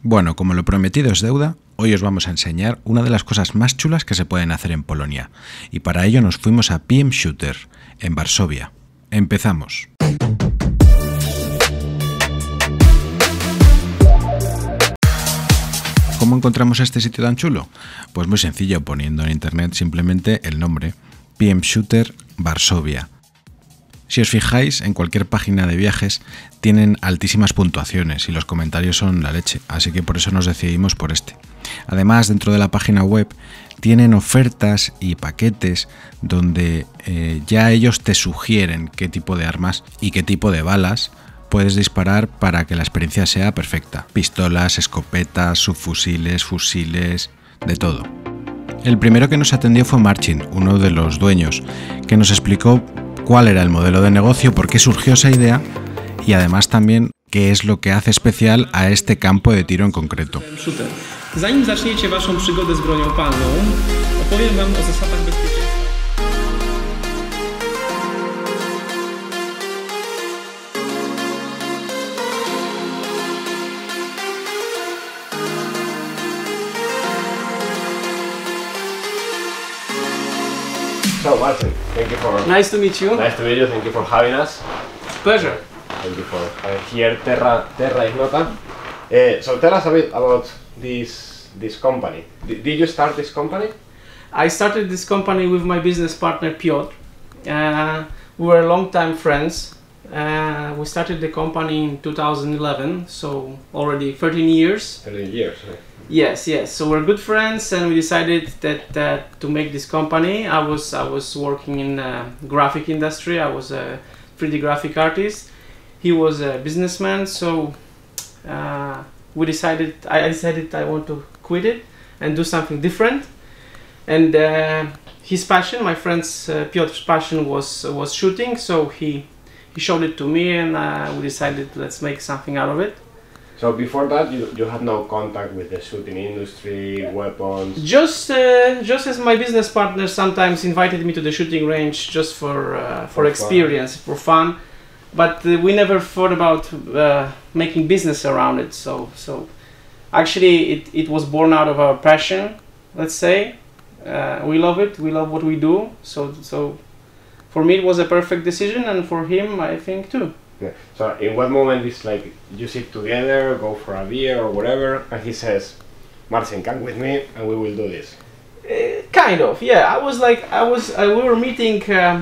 Bueno, como lo prometido es deuda, hoy os vamos a enseñar una de las cosas más chulas que se pueden hacer en Polonia, y para ello nos fuimos a PM Shooter, en Varsovia. Empezamos. ¿Cómo encontramos este sitio tan chulo? Pues muy sencillo, poniendo en internet simplemente el nombre, PM Shooter Varsovia. Si os fijáis, en cualquier página de viajes tienen altísimas puntuaciones y los comentarios son la leche, así que por eso nos decidimos por este. Además, dentro de la página web tienen ofertas y paquetes donde ya ellos te sugieren qué tipo de armas y qué tipo de balas puedes disparar para que la experiencia sea perfecta. Pistolas, escopetas, subfusiles, fusiles, de todo. El primero que nos atendió fue Marcin, uno de los dueños, que nos explicó cuál era el modelo de negocio, por qué surgió esa idea y además también qué es lo que hace especial a este campo de tiro en concreto. Zanim zaczniecie waszą przygodę z bronią palną, opowiem wam o zasadach bezpieczeństwa. So Marcin, thank you for... Nice to meet you. Nice to meet you, thank you for having us. Pleasure. Thank you for here, Terra Ignota. So tell us a bit about this company. Did you start this company? I started this company with my business partner Piotr. We were long-time friends. We started the company in 2011, so already 13 years. 13 years. Yes. So we're good friends, and we decided that to make this company. I was working in graphic industry. I was a 3D graphic artist. He was a businessman, so I decided I want to quit it and do something different. And his passion, my friend's Piotr's passion was shooting, so he showed it to me, and we decided let's make something out of it. So before that, you had no contact with the shooting industry, weapons? Just as my business partner sometimes invited me to the shooting range just for experience, for fun, but we never thought about making business around it. So actually it was born out of our passion, let's say. We love it, we love what we do, so for me it was a perfect decision, and for him I think too. Yeah. So in what moment it's like you sit together, go for a beer or whatever, and he says, Marcin, come with me and we will do this? Kind of, yeah. We were meeting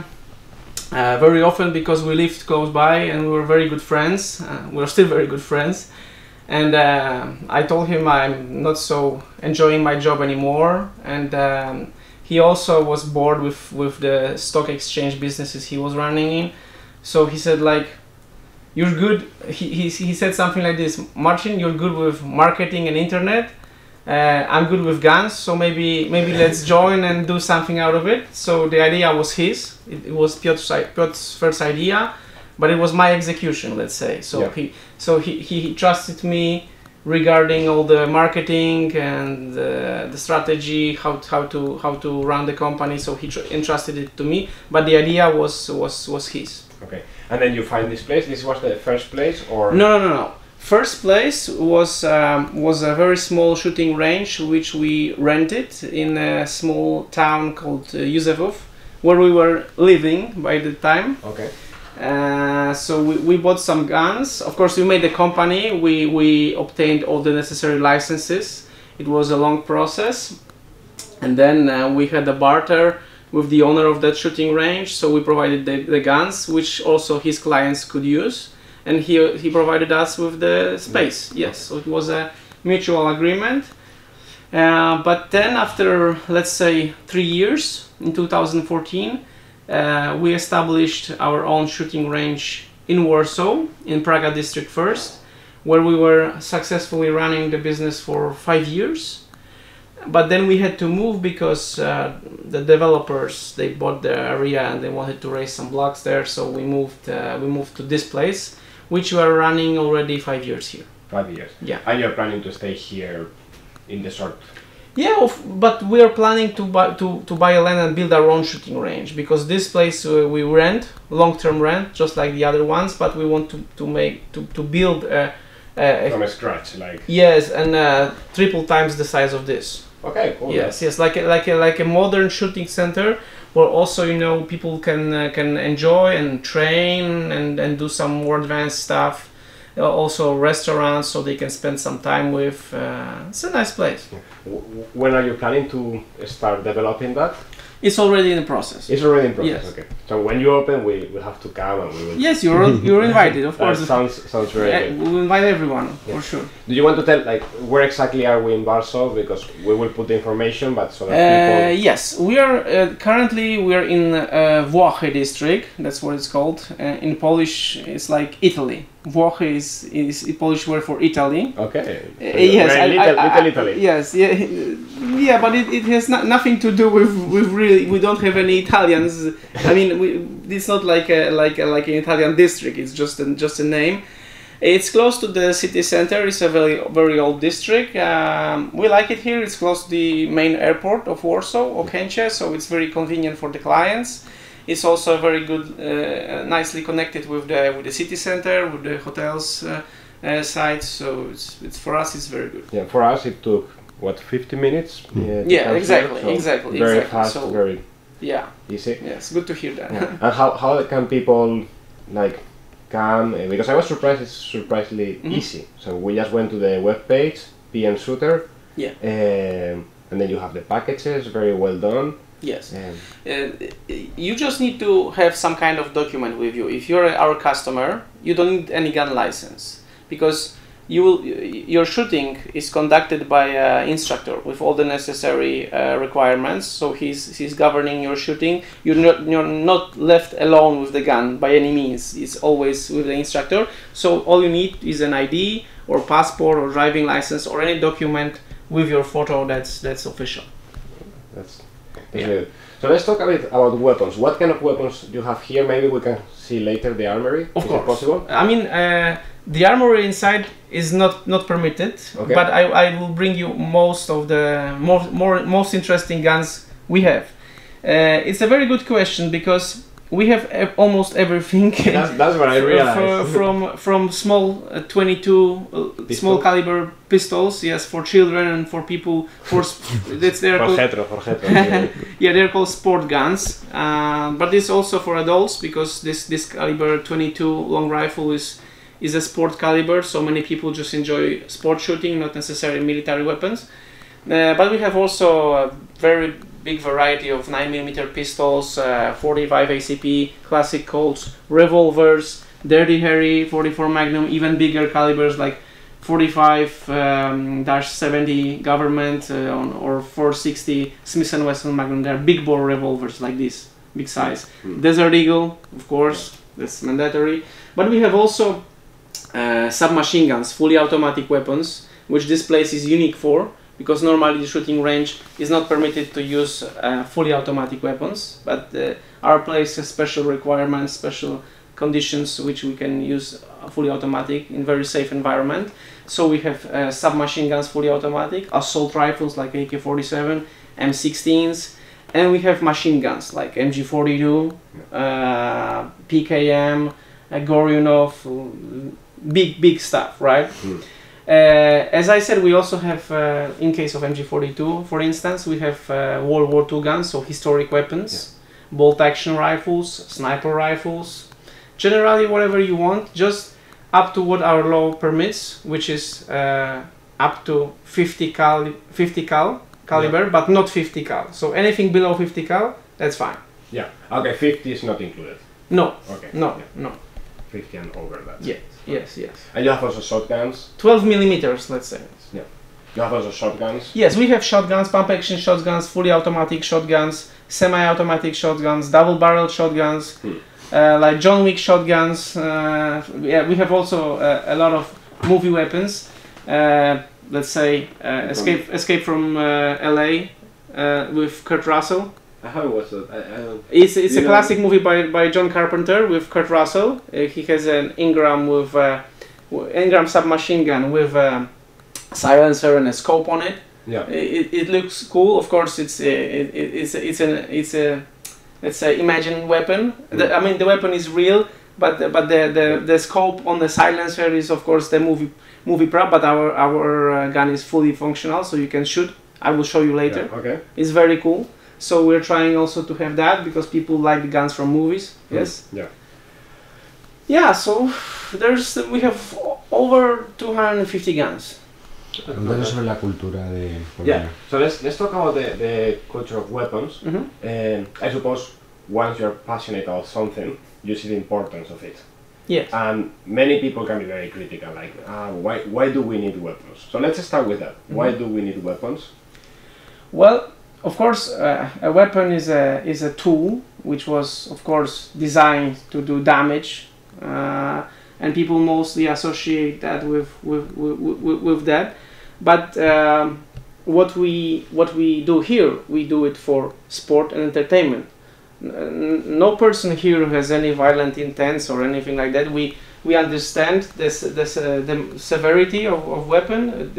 very often because we lived close by and we were very good friends. We're still very good friends. And I told him I'm not so enjoying my job anymore, and he also was bored with the stock exchange businesses he was running in. So he said, like, you're good. He said something like this: Marcin, you're good with marketing and internet. I'm good with guns, so maybe let's join and do something out of it. So the idea was his. It was Piotr's first idea, but it was my execution, let's say. So yeah. He trusted me regarding all the marketing and the strategy, how to run the company. So he entrusted it to me, but the idea was his. Okay, and then you find this place. This was the first place, or no. First place was a very small shooting range which we rented in a small town called Józefów, where we were living by the time. Okay. So we bought some guns. Of course, we made the company. We obtained all the necessary licenses. It was a long process, and then we had a barter with the owner of that shooting range. So we provided the guns, which also his clients could use, and he provided us with the space. Yes, so it was a mutual agreement. But then after, let's say, 3 years, in 2014, we established our own shooting range in Warsaw, in Praga district first, where we were successfully running the business for 5 years. But then we had to move because the developers, they bought the area and they wanted to raise some blocks there, so we moved to this place, which we are running already 5 years here. 5 years? Yeah. And you're planning to stay here in the short? Yeah, but we are planning to buy a land and build our own shooting range, because this place we rent, long-term rent, just like the other ones, but we want to build a From scratch, like. Yes, and triple times the size of this. Okay, cool. Yes, yes, like a modern shooting center where also people can enjoy and train and do some more advanced stuff. Also restaurants, so they can spend some time with. It's a nice place. When are you planning to start developing that? It's already in the process. It's already in process. Yes. Okay. So when you open, we will have to come and we will. Yes, you're invited, of course. Sounds very good. We'll invite everyone for sure. Do you want to tell like where exactly are we in Warsaw? Because we will put the information, but so that people. Yes, we are currently in Włochy district. That's what it's called. In Polish, it's like Italy. Włochy is a Polish word for Italy. Okay. Yes, little Italy. Yes, yeah, but it has nothing to do with really. We don't have any Italians. I mean, it's not like an Italian district. It's just a name. It's close to the city center. It's a very old district. We like it here. It's close to the main airport of Warsaw, Okęcie, so it's very convenient for the clients. It's also very good, nicely connected with the city center, with the hotels sites. So it's for us, it's very good. Yeah, for us it took what 50 minutes. Yeah, exactly. Very fast, so, very easy. Yes, good to hear that. Yeah. And how can people like come? Because I was surprised. It's surprisingly easy. So we just went to the web page, PM Shooter. Yeah. And then you have the packages, very well done. Yes. You just need to have some kind of document with you. If you're our customer, you don't need any gun license because your shooting is conducted by an instructor with all the necessary requirements. So he's governing your shooting. You're not left alone with the gun by any means. It's always with the instructor. So all you need is an ID or passport or driving license or any document with your photo that's official. That's good. So let's talk a bit about weapons. What kind of weapons do you have here? Maybe we can see later the armory. Of course. Is it possible? I mean, the armory inside is not permitted, okay. But I will bring you most of the most interesting guns we have. It's a very good question because we have almost everything. That's what I realized. From small 22 small caliber pistols, yes, for children and for people for hetero. Yeah, they're called sport guns. But it's also for adults because this caliber 22 long rifle is a sport caliber. So many people just enjoy sport shooting, not necessarily military weapons. But we have also a very big variety of 9mm pistols, 45 ACP, classic Colts, revolvers, Dirty Harry, 44 Magnum, even bigger calibers like 45-70 government or 460 Smith & Wesson Magnum. They're big bore revolvers like this, big size. Desert Eagle, of course, that's mandatory. But we have also submachine guns, fully automatic weapons, which this place is unique for. Because normally the shooting range is not permitted to use fully automatic weapons, but our place has special requirements, special conditions which we can use fully automatic in very safe environment. So we have submachine guns fully automatic, assault rifles like AK-47, M16s, and we have machine guns like MG42, PKM, Goryunov, big stuff, right? As I said, we also have, in case of MG42, for instance, we have World War II guns, so historic weapons, bolt-action rifles, sniper rifles, generally whatever you want, just up to what our law permits, which is up to 50 cal caliber, but not 50 cal. So anything below 50 cal, that's fine. Yeah. Okay, 50 is not included. No. Okay. No. 50 and over that. Yeah. Yes. And you have also shotguns? 12mm, let's say. Yeah. You have also shotguns? Yes, we have shotguns, pump-action shotguns, fully automatic shotguns, semi-automatic shotguns, double-barrel shotguns, like John Wick shotguns. Yeah, we have also a lot of movie weapons. Let's say Escape from LA with Kurt Russell. I haven't watched it. It's a classic movie by John Carpenter with Kurt Russell. He has an Ingram submachine gun with a silencer and a scope on it. Yeah. It looks cool. Of course, it's a let's say imagined weapon. I mean, the weapon is real, but the scope on the silencer is of course the movie prop, but our gun is fully functional, so you can shoot. I will show you later. Yeah, okay. It's very cool. So we're trying also to have that because people like the guns from movies. Yes. Yeah. Yeah. So we have over 250 guns. Entonces sobre la cultura de Yeah. So let's talk about the culture of weapons. I suppose once you're passionate about something, you see the importance of it. Yes. And many people can be very critical, like, why do we need weapons? So let's start with that. Why do we need weapons? Well, of course, a weapon is a tool which was, of course, designed to do damage, and people mostly associate that with that. But what we do here, we do it for sport and entertainment. No person here has any violent intents or anything like that. We understand the severity of weapon,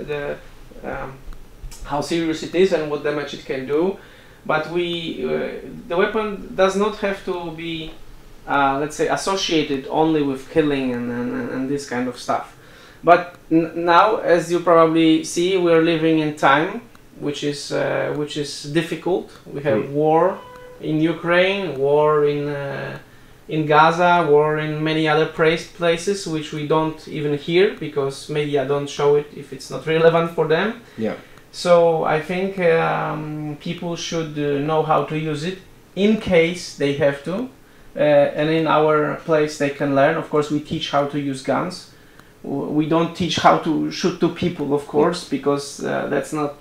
how serious it is and what damage it can do, but the weapon does not have to be, let's say, associated only with killing and this kind of stuff. But now, as you probably see, we are living in time which is difficult. We have war in Ukraine, war in Gaza, war in many other places which we don't even hear because media don't show it if it's not relevant for them. Yeah. So I think people should know how to use it in case they have to, and in our place they can learn. Of course, we teach how to use guns. We don't teach how to shoot to people, of course, because that's not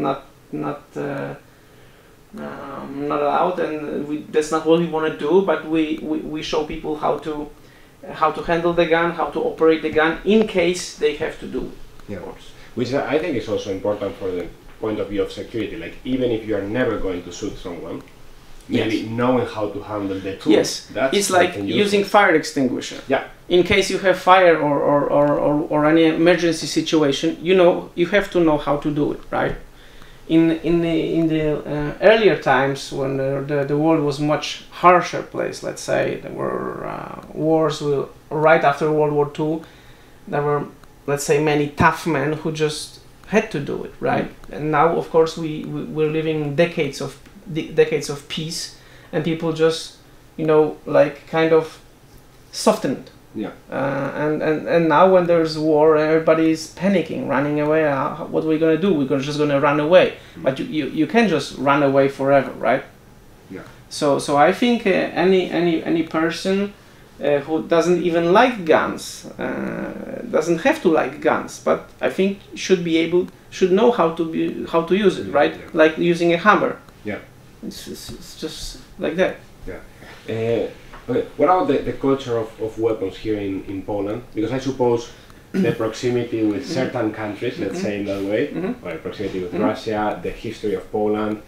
allowed, and that's not what we want to do. But we show people how to handle the gun, how to operate the gun in case they have to do it. Yeah. Of course. Which I think is also important for the point of view of security. Like, even if you are never going to shoot someone, maybe knowing how to handle the tool. Yes, it's like using fire extinguisher. Yeah. In case you have fire or any emergency situation, you have to know how to do it, right? In the earlier times when the world was much harsher place, let's say there were wars right after World War II, there were, let's say, many tough men who just had to do it, right? And now, of course, we're living decades of peace, and people just, like kind of softened. Yeah. And now when there's war, everybody's panicking, running away. What are we gonna do? We're just gonna run away. But you can't just run away forever, right? Yeah. So I think any person who doesn't even like guns doesn't have to like guns, but I think should know how to use it, right? Yeah. Like using a hammer. Yeah. It's just like that. Yeah. Okay. What about the culture of weapons here in Poland? Because I suppose the proximity with certain countries, let's say in that way, or proximity with Russia, the history of Poland,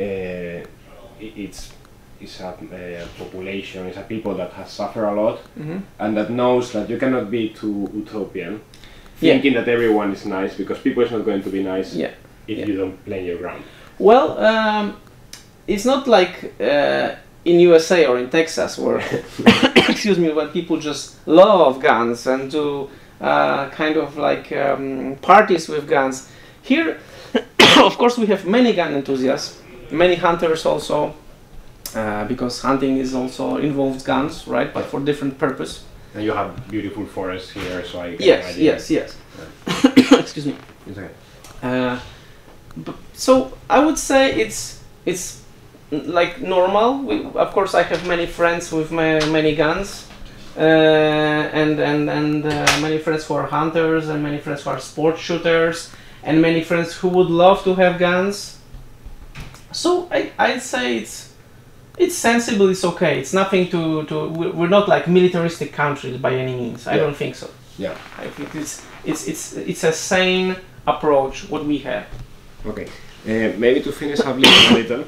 it's a population, it's a people that has suffered a lot, and that knows that you cannot be too utopian, thinking that everyone is nice, because people is not going to be nice if you don't play your ground. Well, it's not like in USA or in Texas where, excuse me, when people just love guns and do kind of like parties with guns. Here, of course, we have many gun enthusiasts, many hunters also, because hunting is also involves guns, right? But for different purpose. And you have beautiful forests here, so I can imagine. Yes. Yeah. Excuse me. It's okay. So I would say it's like normal. Of course, I have many friends with many guns, and many friends who are hunters, and many friends who are sport shooters, and many friends who would love to have guns. So I'd say it's sensible. It's okay. It's nothing we're not like militaristic countries by any means. I don't think so. Yeah. I think it's a sane approach what we have. Okay. Maybe to finish up a little,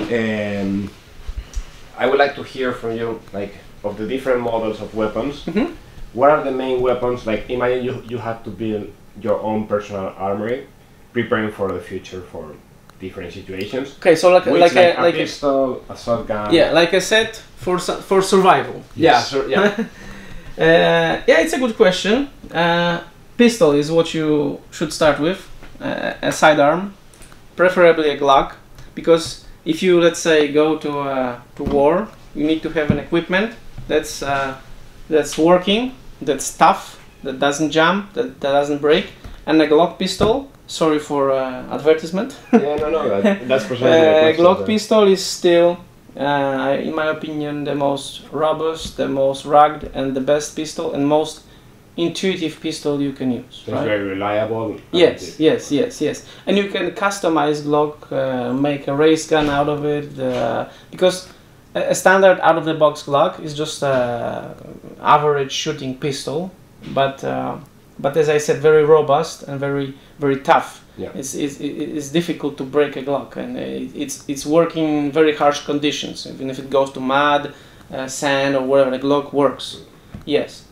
I would like to hear from you, like, of the different models of weapons. What are the main weapons? Like, imagine you have to build your own personal armory, preparing for the future for different situations. Okay, so like a pistol, a shotgun. Yeah, like I said, for survival. Yes. Yeah. Yeah, it's a good question. Pistol is what you should start with, a sidearm, preferably a Glock, because if you, let's say, go to war, you need to have an equipment that's working, that's tough, that doesn't jump, that doesn't break, and a Glock pistol. Sorry for advertisement. Yeah, no, that's precisely Glock pistol is still, in my opinion, the most robust, the most rugged, and the best pistol, and most intuitive pistol you can use. It's very reliable. Yes. And you can customize Glock, make a race gun out of it, because a standard out-of-the-box Glock is just an average shooting pistol, but as I said, very robust and very, very tough. Yeah. It's difficult to break a Glock, and it's working in very harsh conditions. Even if it goes to mud, sand, or whatever, the Glock works. Yes.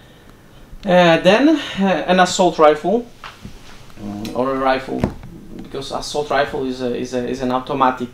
Then an assault rifle, or a rifle, because assault rifle is an automatic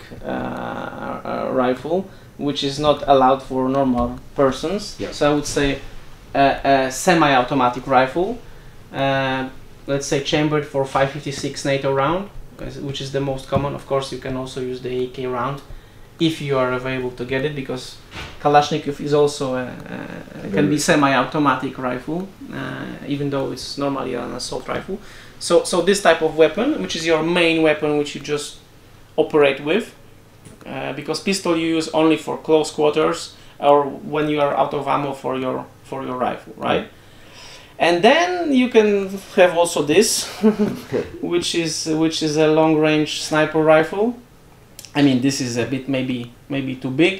rifle, which is not allowed for normal persons. Yeah. So I would say a semi-automatic rifle, let's say chambered for 5.56 NATO round, which is the most common. Of course, you can also use the AK round if you are available to get it, because Kalashnikov is also can be semi-automatic rifle, even though it's normally an assault rifle. So this type of weapon, which is your main weapon, which you just operate with, because pistol you use only for close quarters or when you are out of ammo for your rifle, right? And then you can have also this, which is a long-range sniper rifle. I mean, this is a bit maybe too big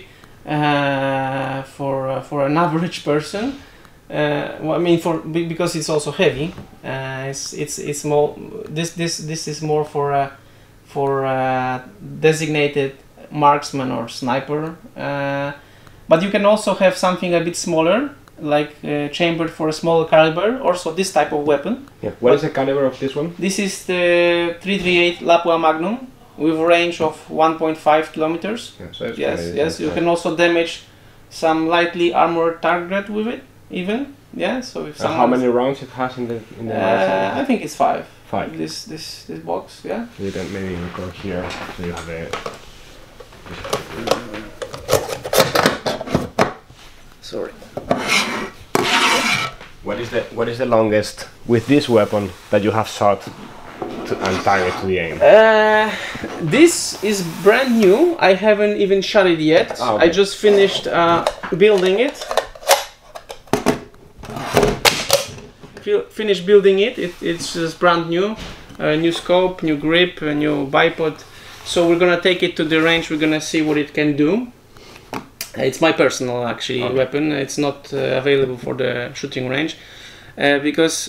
for an average person. Well, I mean, because it's also heavy. It's more. This is more for designated marksman or sniper. But you can also have something a bit smaller, like chambered for a smaller caliber. Also, this type of weapon. Yeah. What is the caliber of this one? This is the 338 Lapua Magnum, with a range of 1.5 kilometers. Yeah, so yes. You can also damage some lightly armored target with it, even. Yeah. So if how many rounds it has in the magazine? I think it's 5. 5. This box. Yeah. You can maybe go here, so you have a. Sorry. What is the longest with this weapon that you have shot and target to the aim? This is brand new. I haven't even shot it yet. Oh, okay. I just finished building it. Finished building it. It's just brand new. New scope, new grip, a new bipod. So we're gonna take it to the range. We're gonna see what it can do. It's my personal weapon. It's not available for the shooting range because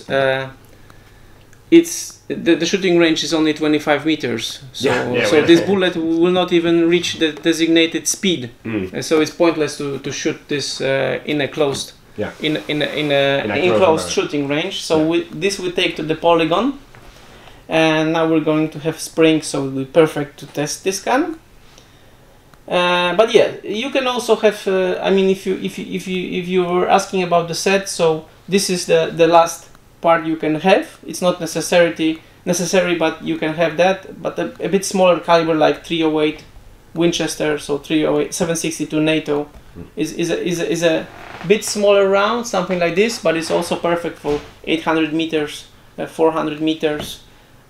it's the shooting range is only 25 meters. So this bullet will not even reach the designated speed. So it's pointless to shoot this in a closed in an enclosed shooting range. So this we take to the polygon, and now we're going to have springs, so it'll be perfect to test this gun. But yeah, you can also have. I mean, if you were asking about the set, so this is the last part you can have. It's not necessary, but you can have that. But a bit smaller caliber, like 308 Winchester, so 308 7.62 NATO is a bit smaller round, something like this. But it's also perfect for 800 meters, 400 meters.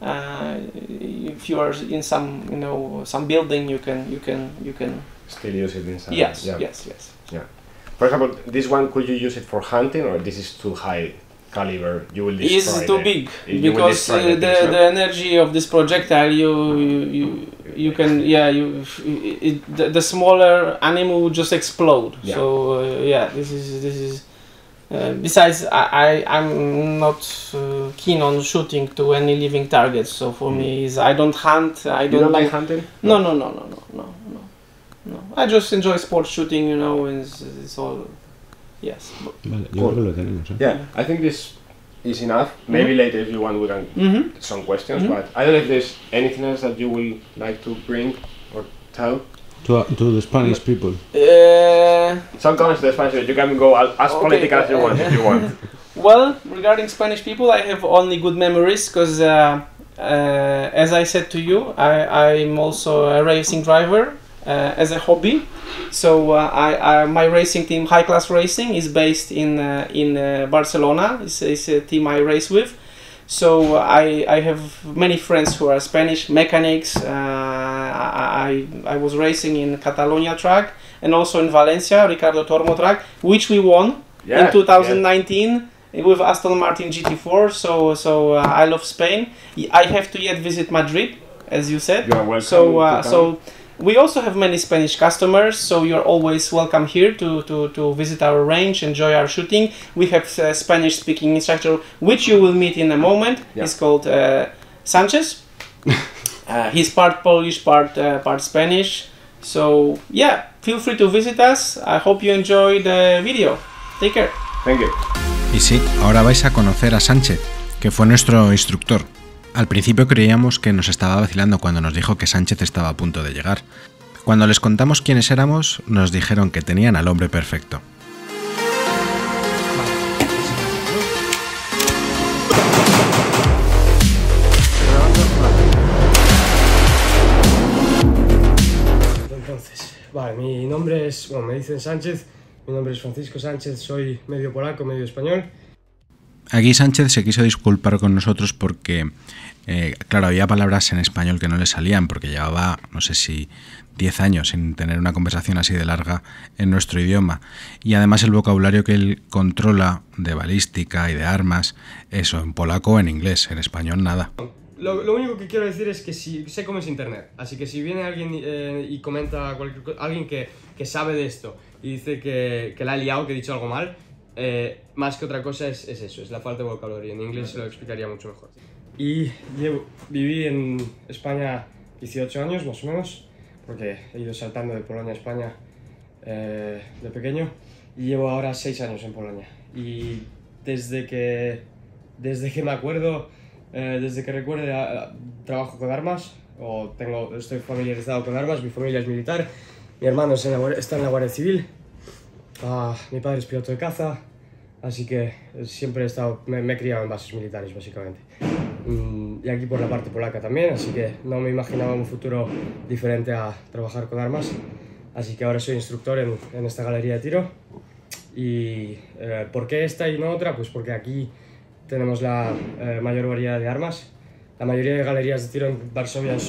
If you are in some building, you can still use it inside. Yes. Yeah. For example, this one, could you use it for hunting, or this is too high caliber? You will destroy. It's too big because the energy of this projectile, you can the smaller animal will just explode. Yeah. So this is. Besides, I'm not keen on shooting to any living targets. So for me, I don't hunt. You don't like hunting? No. I just enjoy sports shooting, and it's all. Yes. Cool. Yeah, I think this is enough. Maybe later if you want we can some questions, but I don't know if there's anything else that you will like to bring or tell to the Spanish people. Some comments to the Spanish people. You can go as political as you want if you want. Well, regarding Spanish people, I have only good memories because, as I said to you, I'm also a racing driver as a hobby. So my racing team, High Class Racing, is based in Barcelona. It's a team I race with. So I have many friends who are Spanish mechanics. I was racing in Catalonia track and also in Valencia, Ricardo Tormo track, which we won in 2019. With Aston Martin GT4, so I love Spain. I have to yet visit Madrid, as you said. You are welcome. So we also have many Spanish customers, so you're always welcome here to visit our range, enjoy our shooting. We have a Spanish-speaking instructor, which you will meet in a moment. Yeah. He's called Sanchez. He's part Polish, part Spanish. So yeah, feel free to visit us. I hope you enjoy the video. Take care. Thank you. Y sí, ahora vais a conocer a Sánchez, que fue nuestro instructor. Al principio creíamos que nos estaba vacilando cuando nos dijo que Sánchez estaba a punto de llegar. Cuando les contamos quiénes éramos, nos dijeron que tenían al hombre perfecto. Entonces, vale, mi nombre es, bueno, me dicen Sánchez. Mi nombre es Francisco Sánchez, soy medio polaco, medio español. Aquí Sánchez se quiso disculpar con nosotros porque, claro, había palabras en español que no le salían porque llevaba, no sé si 10 años sin tener una conversación así de larga en nuestro idioma. Y además el vocabulario que él controla de balística y de armas, eso, en polaco o en inglés, en español nada. Lo único que quiero decir es que sé cómo es internet, así que si viene alguien y comenta cualquier cosa, alguien que sabe de esto y dice que la ha liado, que he dicho algo mal, más que otra cosa es eso, es la falta de vocabulario. En inglés se lo explicaría mucho mejor. Y viví en España 18 años más o menos, porque he ido saltando de Polonia a España de pequeño, y llevo ahora 6 años en Polonia. Y desde que me acuerdo, desde que recuerde, trabajo con armas, estoy familiarizado con armas. Mi familia es militar, mi hermano está en la Guardia Civil, mi padre es piloto de caza, así que siempre me he criado en bases militares básicamente. Y aquí por la parte polaca también, así que no me imaginaba un futuro diferente a trabajar con armas. Así que ahora soy instructor en esta galería de tiro. ¿Y por qué esta y no otra? Pues porque aquí tenemos la mayor variedad de armas. La mayoría de galerías de tiro en Varsovia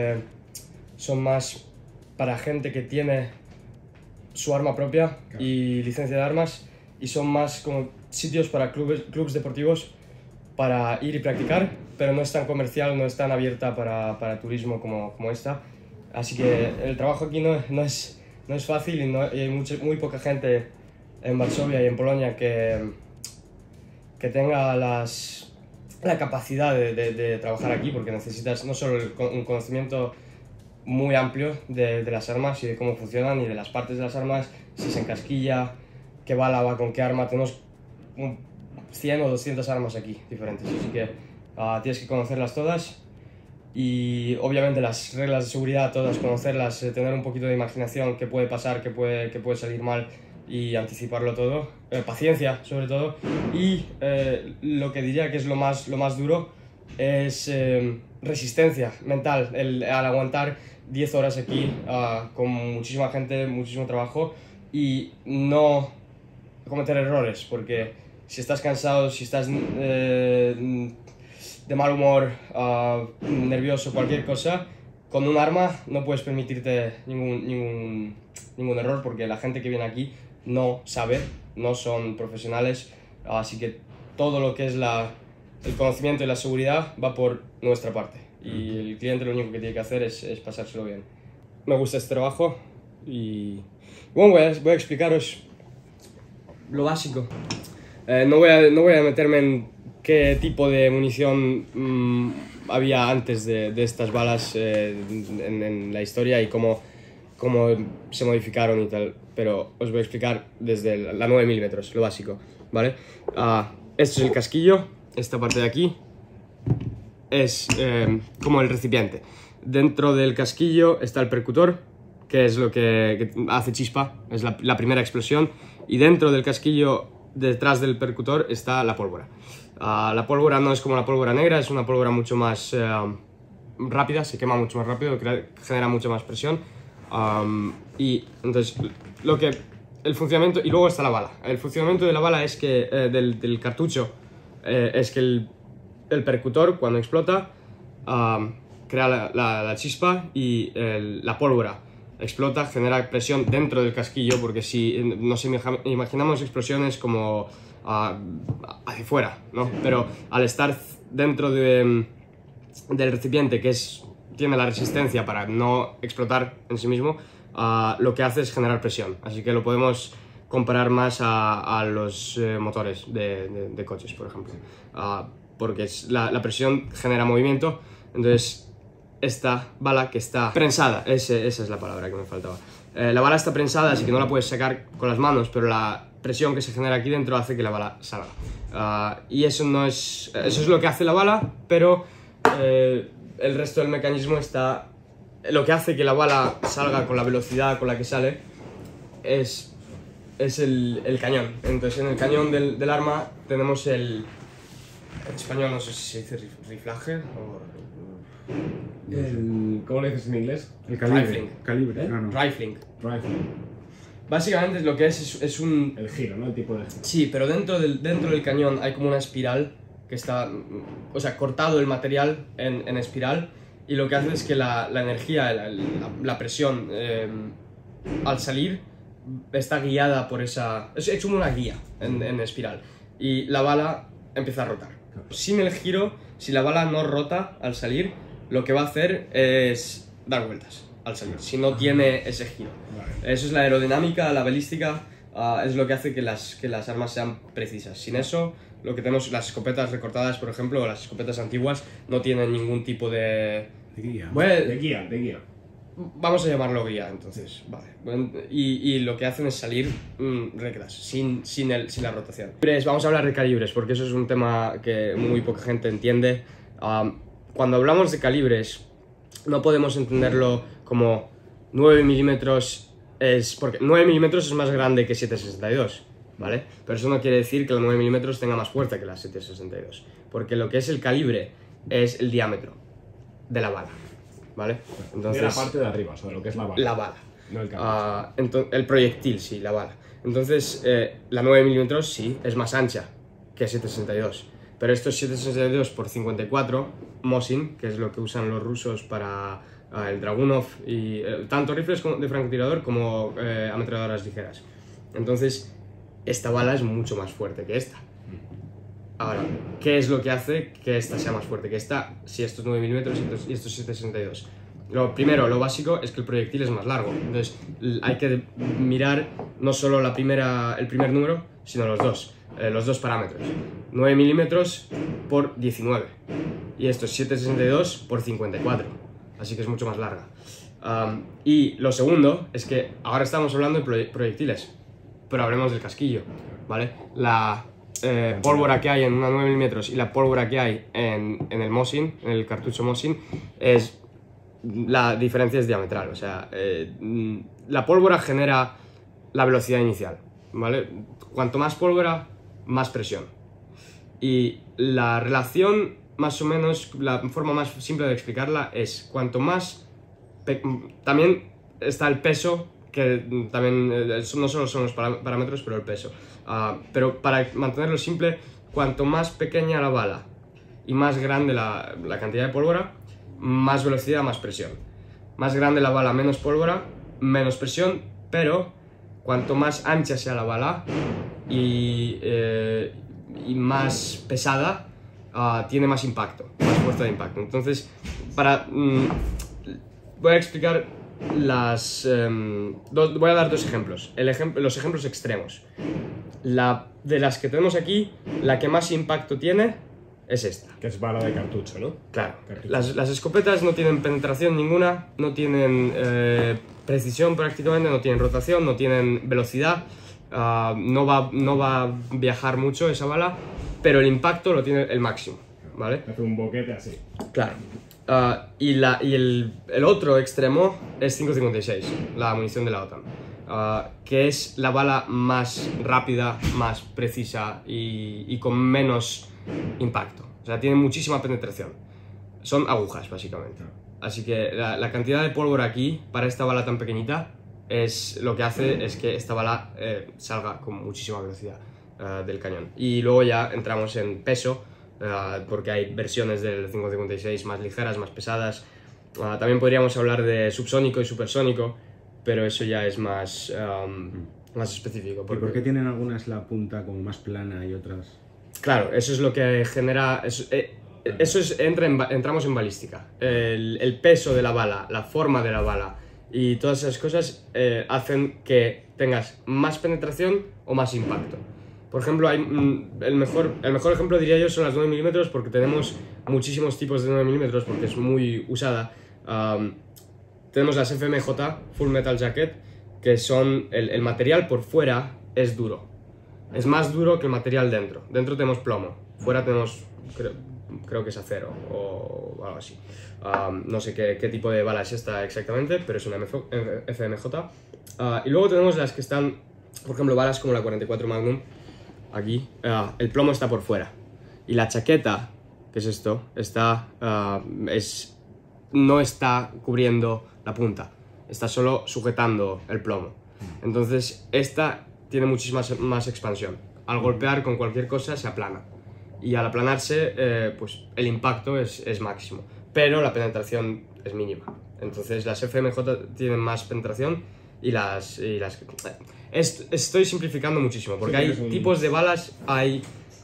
son más para gente que tiene su arma propia y licencia de armas, y son más como sitios para clubes deportivos para ir y practicar, pero no es tan comercial, no es tan abierta para turismo como esta. Así que el trabajo aquí no es fácil, y hay muy poca gente en Varsovia y en Polonia que tenga la capacidad de trabajar aquí, porque necesitas no solo un conocimiento muy amplio de las armas y de cómo funcionan y de las partes de las armas, si se encasquilla, qué bala va con qué arma. Tenemos 100 o 200 armas aquí diferentes, así que tienes que conocerlas todas, y obviamente las reglas de seguridad todas conocerlas, tener un poquito de imaginación, qué puede pasar, qué puede salir mal, y anticiparlo todo, paciencia sobre todo. Y lo que diría que es lo más duro es resistencia mental, al aguantar 10 horas aquí con muchísima gente, muchísimo trabajo, y no cometer errores, porque si estás cansado, si estás de mal humor, nervioso, cualquier cosa, con un arma no puedes permitirte ningún error, porque la gente que viene aquí no sabe, no son profesionales, así que todo lo que es el conocimiento y la seguridad va por nuestra parte, y el cliente lo único que tiene que hacer es pasárselo bien. Me gusta este trabajo, y bueno, voy a explicaros lo básico. No voy a meterme en qué tipo de munición había antes de estas balas en la historia y cómo se modificaron y tal, pero os voy a explicar desde la 9 mm, lo básico, ¿vale? Esto es el casquillo, esta parte de aquí es como el recipiente. Dentro del casquillo está el percutor, que es lo que hace chispa, es la primera explosión. Y dentro del casquillo, detrás del percutor, está la pólvora. La pólvora no es como la pólvora negra, es una pólvora mucho más rápida, se quema mucho más rápido, genera mucha más presión. Y entonces, el funcionamiento, y luego está la bala. El funcionamiento de la bala es que, del cartucho, es que el percutor, cuando explota, crea la chispa y la pólvora explota, genera presión dentro del casquillo, porque si nos imaginamos explosiones como hacia fuera, ¿no? Pero al estar dentro del recipiente, que tiene la resistencia para no explotar en sí mismo, lo que hace es generar presión. Así que lo podemos comparar más a los motores de coches, por ejemplo, porque la presión genera movimiento. Entonces esta bala que está prensada, esa es la palabra que me faltaba. La bala está prensada, así que no la puedes sacar con las manos, pero la presión que se genera aquí dentro hace que la bala salga. Y eso es lo que hace la bala, pero el resto del mecanismo está... Lo que hace que la bala salga con la velocidad con la que sale es el cañón. Entonces en el cañón del arma tenemos en español no sé si se dice riflaje o... ¿Cómo le dices en inglés? El calibre. Rifling. Calibre. No, no. Rifling. Rifling. Básicamente lo que es un... El giro, ¿no? El tipo de giro. Sí, pero dentro del cañón hay como una espiral que está... O sea, cortado el material en espiral, y lo que hace es que la energía, la presión al salir está guiada por esa... Es como una guía en espiral, y la bala empieza a rotar. Sin el giro, si la bala no rota al salir, lo que va a hacer es dar vueltas al salir, si no tiene ese giro. Eso es la aerodinámica, la balística, es lo que hace que las armas sean precisas. Sin eso, lo que tenemos, las escopetas recortadas, por ejemplo, o las escopetas antiguas, no tienen ningún tipo de guía. Bueno, De guía. Vamos a llamarlo guía, entonces, vale. Y lo que hacen es salir rectas, sin la rotación. Vamos a hablar de calibres, porque eso es un tema que muy poca gente entiende. Cuando hablamos de calibres, no podemos entenderlo como 9 milímetros porque 9 milímetros es más grande que 7,62, ¿vale? Pero eso no quiere decir que los 9 milímetros tenga más fuerza que la 7,62, porque lo que es el calibre es el diámetro de la bala, ¿vale? Entonces, de la parte de arriba, o sea, de lo que es la bala. La bala. No el cartucho. Entonces, el proyectil, sí, la bala. Entonces, la 9 milímetros sí, es más ancha que 7,62. Pero esto es 7,62 por 54 Mosin, que es lo que usan los rusos para el Dragunov, y tanto rifles de francotirador como ametralladoras ligeras. Entonces, esta bala es mucho más fuerte que esta. Ahora, ¿qué es lo que hace que esta sea más fuerte que esta? Si esto es 9 milímetros y esto es 7,62. Lo primero, lo básico, es que el proyectil es más largo. Entonces, hay que mirar no solo el primer número, sino los dos parámetros. 9 milímetros por 19. Y esto es 7,62 por 54. Así que es mucho más larga. Y lo segundo es que ahora estamos hablando de proyectiles, pero hablemos del casquillo, ¿vale? La pólvora que hay en una 9 milímetros y la pólvora que hay en el Mosin, en el cartucho Mosin, la diferencia es diametral. O sea, la pólvora genera la velocidad inicial, ¿vale? Cuanto más pólvora, más presión. Y la relación, más o menos, la forma más simple de explicarla es cuanto más... También está el peso, que también no solo son los parámetros, pero el peso. Pero para mantenerlo simple, cuanto más pequeña la bala y más grande la cantidad de pólvora, más velocidad, más presión. Más grande la bala, menos pólvora, menos presión, pero cuanto más ancha sea la bala y más pesada, tiene más impacto, más fuerza de impacto. Entonces, voy a explicar voy a dar dos ejemplos. Los ejemplos extremos. De las que tenemos aquí, la que más impacto tiene es esta. Que es bala de cartucho, ¿no? Claro. Cartucho. Las escopetas no tienen penetración ninguna, no tienen precisión prácticamente, no tienen rotación, no tienen velocidad. No va a viajar mucho esa bala. pero el impacto lo tiene el máximo, ¿vale? Hace un boquete así. Claro. Y el otro extremo es 5.56, la munición de la OTAN, que es la bala más rápida, más precisa y con menos impacto. O sea, tiene muchísima penetración. Son agujas, básicamente. Así que la cantidad de pólvora aquí, para esta bala tan pequeñita, lo que hace es que esta bala salga con muchísima velocidad del cañón. Y luego ya entramos en peso, porque hay versiones del 5.56 más ligeras, más pesadas. También podríamos hablar de subsónico y supersónico, pero eso ya es más específico. ¿Y por qué tienen algunas la punta como más plana y otras...? Claro, eso es lo que genera... entramos en balística. El peso de la bala, la forma de la bala y todas esas cosas hacen que tengas más penetración o más impacto. Por ejemplo, el mejor ejemplo, diría yo, son las 9 mm, porque tenemos muchísimos tipos de 9 mm, porque es muy usada. Tenemos las FMJ, Full Metal Jacket, que son el material por fuera es duro. Es más duro que el material dentro. Dentro tenemos plomo, fuera tenemos, creo que es acero o algo así. No sé qué tipo de bala es esta exactamente, pero es una FMJ. Y luego tenemos las que están, por ejemplo, balas como la 44 Magnum. Aquí, el plomo está por fuera. Y la chaqueta, que es esto, no está cubriendo la punta. Está solo sujetando el plomo. Entonces, esta tiene muchísima más expansión. Al golpear con cualquier cosa se aplana. Y al aplanarse, pues el impacto es máximo. Pero la penetración es mínima. Entonces, las FMJ tienen más penetración y las estoy simplificando muchísimo, porque hay tipos de balas, hay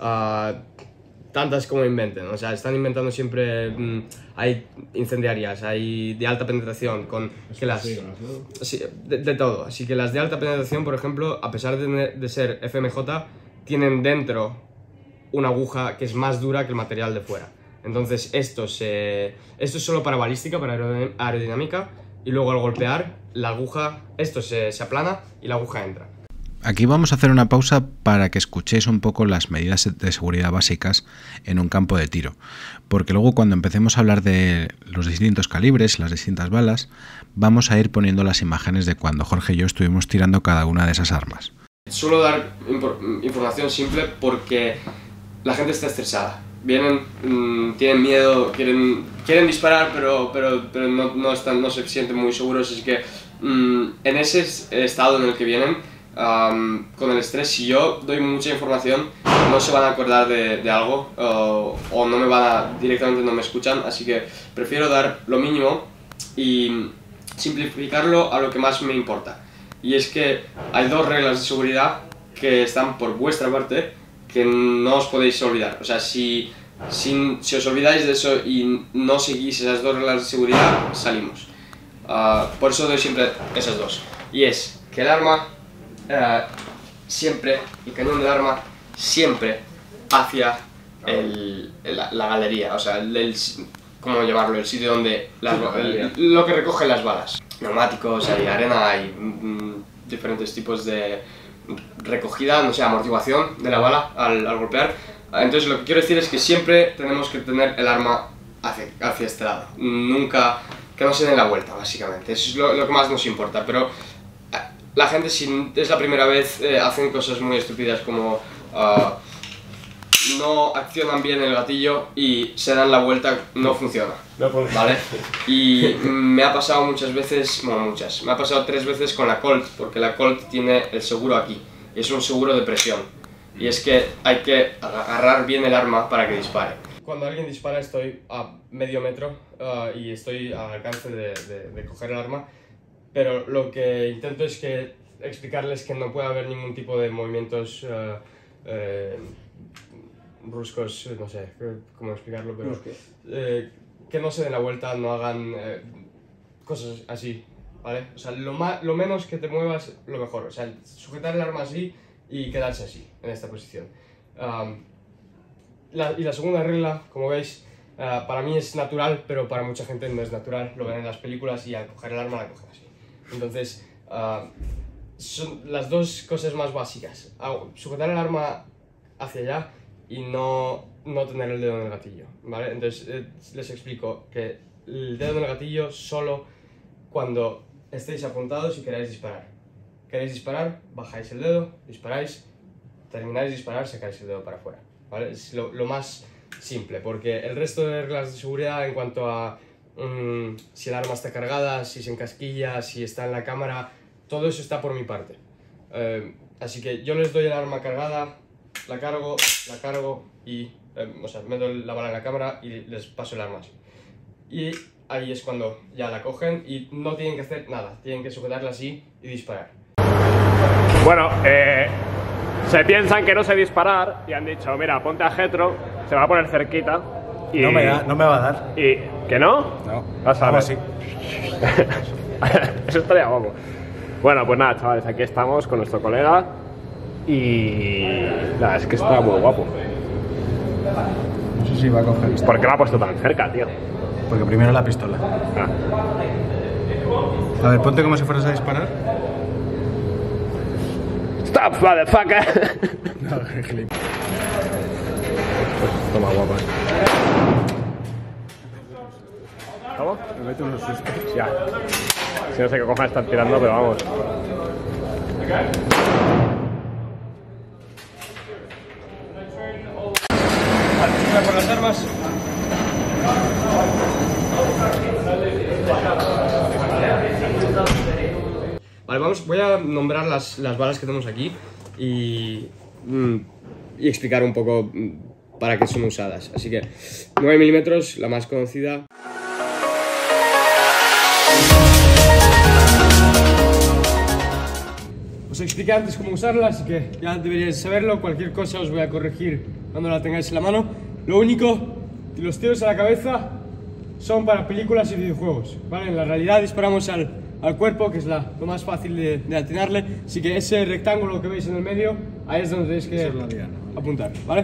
tantas como inventen, o sea, están inventando siempre, hay incendiarias, hay de alta penetración, sí, de todo, así que las de alta penetración, por ejemplo, a pesar de ser FMJ, tienen dentro una aguja que es más dura que el material de fuera. Entonces esto es solo para balística, para aerodinámica, y luego al golpear, la aguja, esto se aplana y la aguja entra. Aquí vamos a hacer una pausa para que escuchéis un poco las medidas de seguridad básicas en un campo de tiro, porque luego cuando empecemos a hablar de los distintos calibres, las distintas balas, vamos a ir poniendo las imágenes de cuando Jorge y yo estuvimos tirando cada una de esas armas. Suelo dar información simple porque la gente está estresada. Vienen, tienen miedo, quieren disparar, pero no se sienten muy seguros, así que en ese estado en el que vienen, con el estrés, si yo doy mucha información, no se van a acordar de algo o directamente no me escuchan, así que prefiero dar lo mínimo y simplificarlo a lo que más me importa. Y es que hay dos reglas de seguridad que están por vuestra parte que no os podéis olvidar. O sea, si os olvidáis de eso y no seguís esas dos reglas de seguridad, salimos. Por eso doy siempre esas dos. Y es que el arma siempre, el cañón del arma siempre hacia la galería, o sea, ¿cómo llamarlo? El sitio donde lo que recoge las balas. Neumáticos, hay arena, hay diferentes tipos de recogida, no sé, amortiguación de la bala al golpear. Entonces lo que quiero decir es que siempre tenemos que tener el arma hacia este lado, nunca que no se den la vuelta, básicamente. Eso es lo que más nos importa, pero la gente, si es la primera vez, hacen cosas muy estúpidas como no accionan bien el gatillo y se dan la vuelta, no funciona, ¿vale? Y me ha pasado muchas veces, bueno, me ha pasado 3 veces con la Colt, porque la Colt tiene el seguro aquí, y es un seguro de presión, y es que hay que agarrar bien el arma para que dispare. Cuando alguien dispara estoy a medio metro y estoy al alcance de coger el arma, pero lo que intento es explicarles que no puede haber ningún tipo de movimientos bruscos, no sé cómo explicarlo, pero que no se den la vuelta, no hagan cosas así, ¿vale? O sea, lo menos que te muevas, lo mejor. O sea, sujetar el arma así y quedarse así, en esta posición. Y la segunda regla, como veis, para mí es natural, pero para mucha gente no es natural. Lo ven en las películas y al coger el arma la cogen así. Entonces, son las dos cosas más básicas. Sujetar el arma hacia allá y no tener el dedo en el gatillo, ¿vale? Entonces les explico que el dedo en el gatillo solo cuando estéis apuntados y queráis disparar. Queréis disparar, bajáis el dedo, disparáis, termináis de disparar, sacáis el dedo para afuera, ¿vale? Es lo más simple, porque el resto de reglas de seguridad en cuanto a si el arma está cargada, si se encasquilla, si está en la cámara, todo eso está por mi parte. Así que yo les doy el arma cargada, la cargo y o sea, meto la bala en la cámara y les paso el arma así. Y ahí es cuando ya la cogen y no tienen que hacer nada, tienen que sujetarla así y disparar. Bueno, se piensan que no sé disparar y han dicho, mira, ponte a Getro, se va a poner cerquita y... No me va a dar. ¿Y que no? No, vas a ver. así. Eso estaría guapo. Bueno, pues nada, chavales, aquí estamos con nuestro colega y... Nada, es que está muy guapo. No sé si va a coger esto. ¿Por qué la ha puesto tan cerca, tío? Porque primero la pistola. Ah. A ver, ponte como si fueras a disparar. Stop, motherfucker. No, toma, guapa. ¿Cómo? Me meto unos sustos. Ya. Si no sé qué cojones están tirando, pero vamos. Vale, voy por las armas. Vale, voy a nombrar las balas que tenemos aquí y explicar un poco para qué son usadas. Así que 9 milímetros, la más conocida. Os expliqué antes cómo usarla, así que ya deberíais saberlo. Cualquier cosa os voy a corregir cuando la tengáis en la mano. Lo único, que los tiros a la cabeza son para películas y videojuegos, ¿vale? En la realidad disparamos al cuerpo, que es lo más fácil de atinarle. Así que ese rectángulo que veis en el medio, ahí es donde tenéis que apuntar, ¿vale?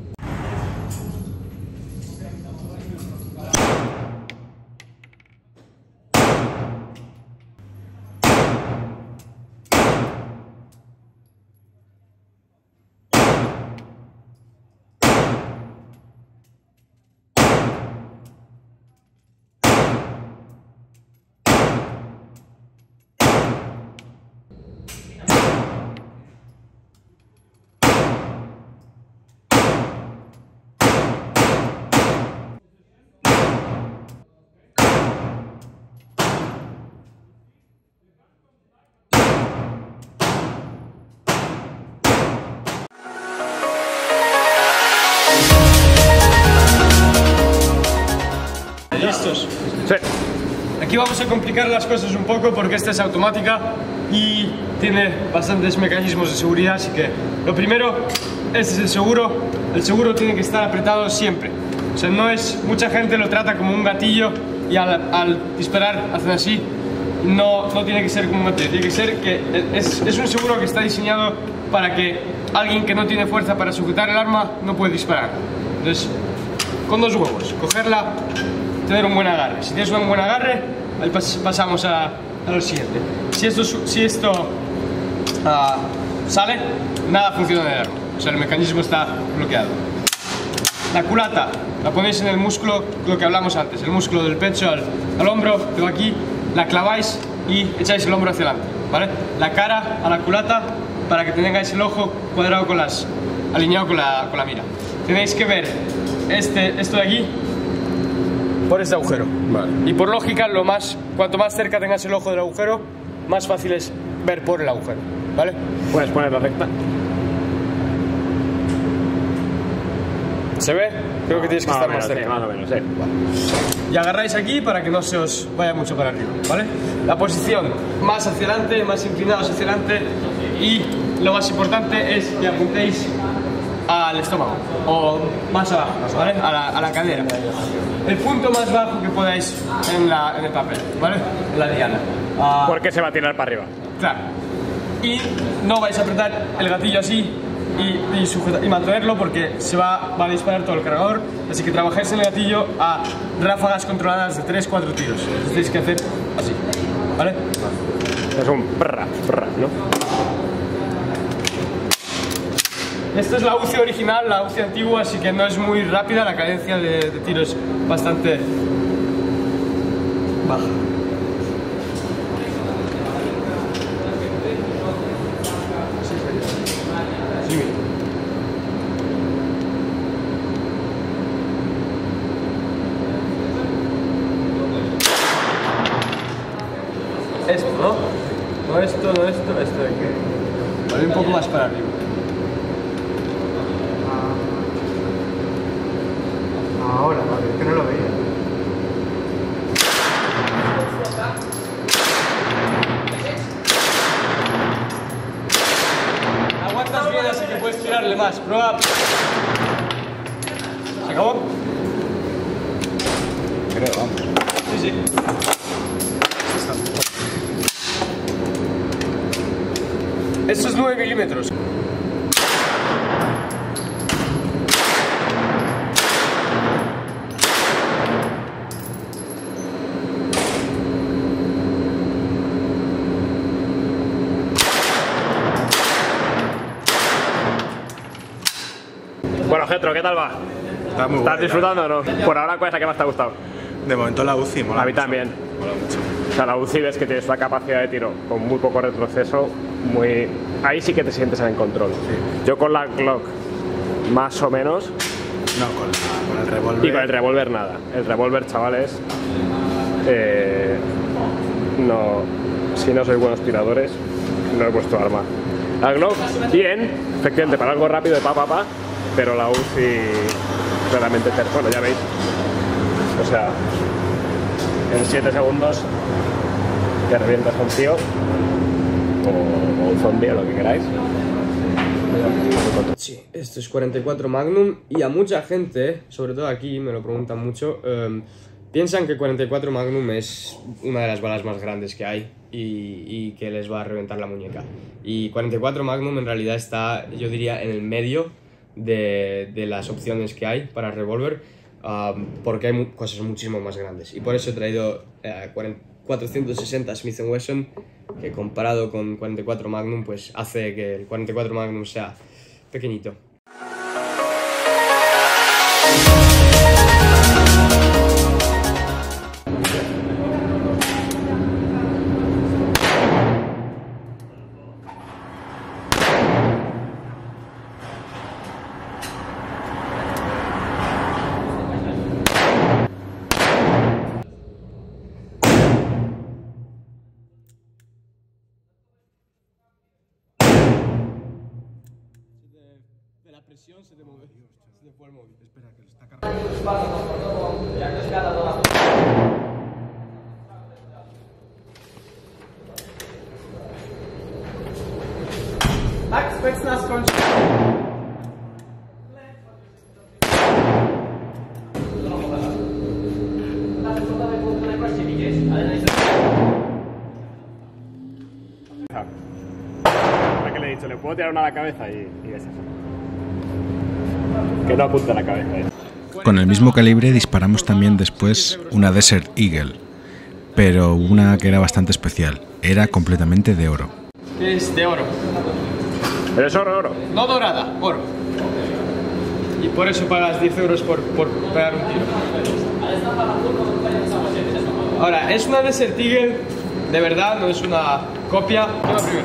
¿Listos? Sí. Aquí vamos a complicar las cosas un poco porque esta es automática y tiene bastantes mecanismos de seguridad, así que lo primero, este es el seguro. El seguro tiene que estar apretado siempre. O sea, mucha gente lo trata como un gatillo y al disparar hacen así. No tiene que ser como un gatillo, tiene que ser que es un seguro que está diseñado para que alguien que no tiene fuerza para sujetar el arma no puede disparar. Entonces, con dos huevos, cogerla, tener un buen agarre. Si tienes un buen agarre, ahí pasamos a lo siguiente. Si esto sale, nada funciona en el arma. O sea, el mecanismo está bloqueado. La culata la ponéis en el músculo, lo que hablamos antes, el músculo del pecho al hombro, tengo aquí, la claváis y echáis el hombro hacia adelante, ¿vale? La cara a la culata para que tengáis el ojo cuadrado alineado con la mira. Tenéis que ver esto de aquí por este agujero. Vale. Y por lógica, cuanto más cerca tengas el ojo del agujero, más fácil es ver por el agujero, ¿vale? Puedes ponerla recta. ¿Se ve? Creo que tienes que estar más cerca. Más o menos, sí. Y agarráis aquí para que no se os vaya mucho para arriba, ¿vale? La posición más hacia adelante, más inclinados hacia adelante, y lo más importante es que apuntéis al estómago o más abajo, ¿vale? A la cadera. El punto más bajo que podáis en el papel, ¿vale? En la diana. Porque se va a tirar para arriba. Claro. Y no vais a apretar el gatillo así y mantenerlo porque se va a disparar todo el cargador. Así que trabajáis en el gatillo a ráfagas controladas de 3-4 tiros. Entonces tenéis que hacer así, ¿vale? Es un prra, ¿no? Esta es la UCI original, la UCI antigua, así que no es muy rápida, la cadencia de tiro es bastante baja. Sí. Esto, ¿no? No esto, no esto, esto de aquí. Vale, un poco más para arriba. Ahora, vale, es que no lo veía. Aguantas bien, así que puedes tirarle más. Prueba. ¿Se acabó? Creo, vamos. Sí, sí. Esto es 9 milímetros. Bueno, Getro, ¿qué tal va? Está muy ¿Estás guay, disfrutando o no? Por ahora, ¿cuál es la que más te ha gustado? De momento la UCI mola A mí mucho. también. Mola mucho. O sea, la UCI ves que tienes una capacidad de tiro con muy poco retroceso, muy... Ahí sí que te sientes en control. Sí. Yo con la Glock, más o menos, No, con el revólver. y con el revólver nada. El revólver, chavales, no, si no sois buenos tiradores, no es vuestro arma. La Glock, bien, efectivamente, para algo rápido de pa, pero la UCI claramente, bueno, ya veis, o sea, en 7 segundos te revientas a un tío o un zombie o lo que queráis. Sí, esto es 44 Magnum y a mucha gente, sobre todo aquí, me lo preguntan mucho, piensan que 44 Magnum es una de las balas más grandes que hay y que les va a reventar la muñeca. Y 44 Magnum en realidad está, yo diría, en el medio de las opciones que hay para revólver, porque hay cosas muchísimo más grandes. Y por eso he traído 460 Smith & Wesson, que comparado con 44 Magnum, pues hace que el 44 Magnum sea pequeñito. De la presión se te mueve, se te fue el móvil. Espera, que lo está cargando. Tak, specnaz skończył. Lo que le he dicho, le puedo tirar una a la cabeza y es eso. Que no apunta a la cabeza. Con el mismo calibre disparamos también después una Desert Eagle, pero una que era bastante especial, era completamente de oro. Es de oro. Pero es oro. No dorada, oro. Y por eso pagas 10 euros por pegar un tiro. Ahora, es una Desert Eagle, de verdad, no es una copia. Lleva primero.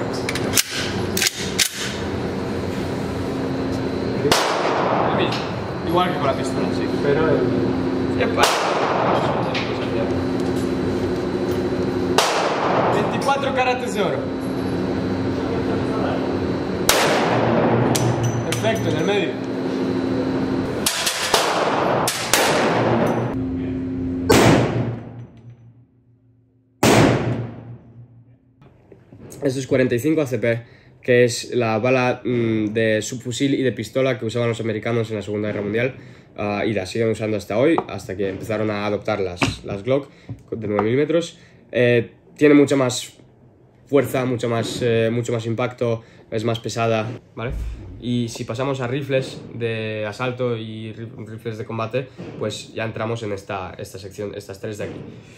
Igual que con la pistola, sí. Pero... ¡Epa! 24 carates de oro. Perfecto, en el medio. Esto es 45 ACP, que es la bala de subfusil y de pistola que usaban los americanos en la Segunda Guerra Mundial, y la siguen usando hasta hoy, hasta que empezaron a adoptar las Glock de 9 milímetros. Tiene mucha más fuerza, mucho más impacto, es más pesada, ¿vale? Y si pasamos a rifles de asalto y rifles de combate, pues ya entramos en esta sección, estas tres de aquí.